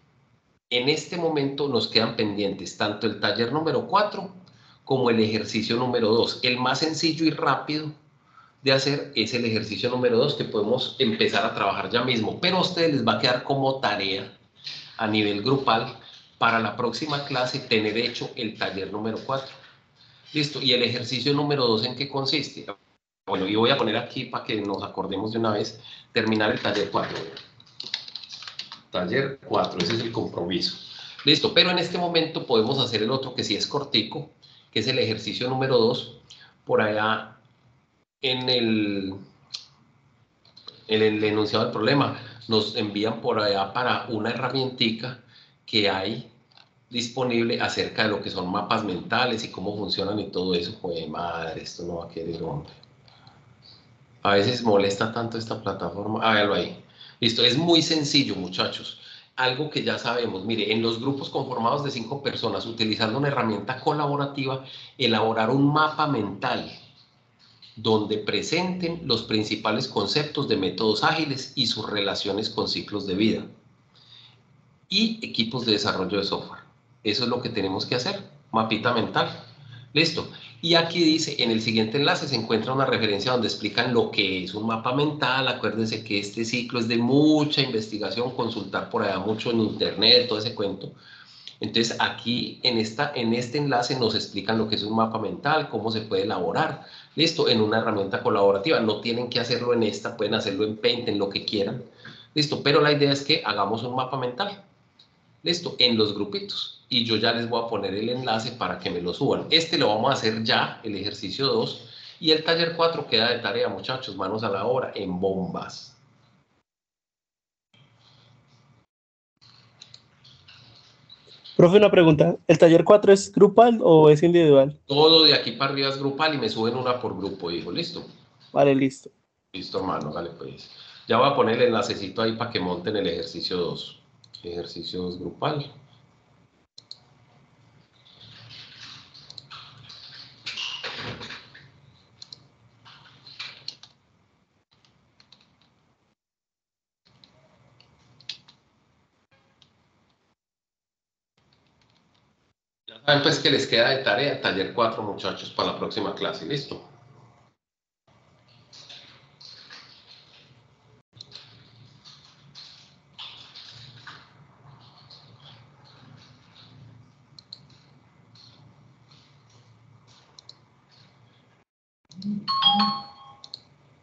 en este momento nos quedan pendientes tanto el taller número cuatro como el ejercicio número dos. El más sencillo y rápido de hacer es el ejercicio número dos, que podemos empezar a trabajar ya mismo, pero a ustedes les va a quedar como tarea a nivel grupal para la próxima clase tener hecho el taller número cuatro. Listo, y el ejercicio número dos, ¿en qué consiste? Bueno, y voy a poner aquí para que nos acordemos de una vez, terminar el taller cuatro. Taller cuatro, ese es el compromiso. Listo, pero en este momento podemos hacer el otro que sí es cortico, que es el ejercicio número dos, por allá en el, en el enunciado del problema. Nos envían por allá para una herramientica que hay disponible acerca de lo que son mapas mentales y cómo funcionan y todo eso. Joder, madre, esto no va a querer, hombre. A veces molesta tanto esta plataforma. Ah, véalo ahí. Listo, es muy sencillo, muchachos. Algo que ya sabemos, mire, en los grupos conformados de cinco personas, utilizando una herramienta colaborativa, elaborar un mapa mental donde presenten los principales conceptos de métodos ágiles y sus relaciones con ciclos de vida y equipos de desarrollo de software. Eso es lo que tenemos que hacer, mapita mental. Listo. Y aquí dice, en el siguiente enlace se encuentra una referencia donde explican lo que es un mapa mental. Acuérdense que este ciclo es de mucha investigación, consultar por allá mucho en internet, todo ese cuento. Entonces aquí en, esta, en este enlace nos explican lo que es un mapa mental, cómo se puede elaborar, listo, en una herramienta colaborativa. No tienen que hacerlo en esta, pueden hacerlo en Paint, en lo que quieran, listo, pero la idea es que hagamos un mapa mental, listo, en los grupitos. Y yo ya les voy a poner el enlace para que me lo suban. Este lo vamos a hacer ya, el ejercicio dos, y el taller cuatro queda de tarea, muchachos, manos a la obra, en bombas. Profe, una pregunta. ¿El taller cuatro es grupal o es individual? Todo de aquí para arriba es grupal y me suben una por grupo, hijo, ¿listo? Vale, listo. Listo, hermano, dale pues. Ya voy a poner el enlacecito ahí para que monten el ejercicio dos. Ejercicio dos grupal. Ya saben pues que les queda de tarea taller cuatro, muchachos, para la próxima clase, ¿listo?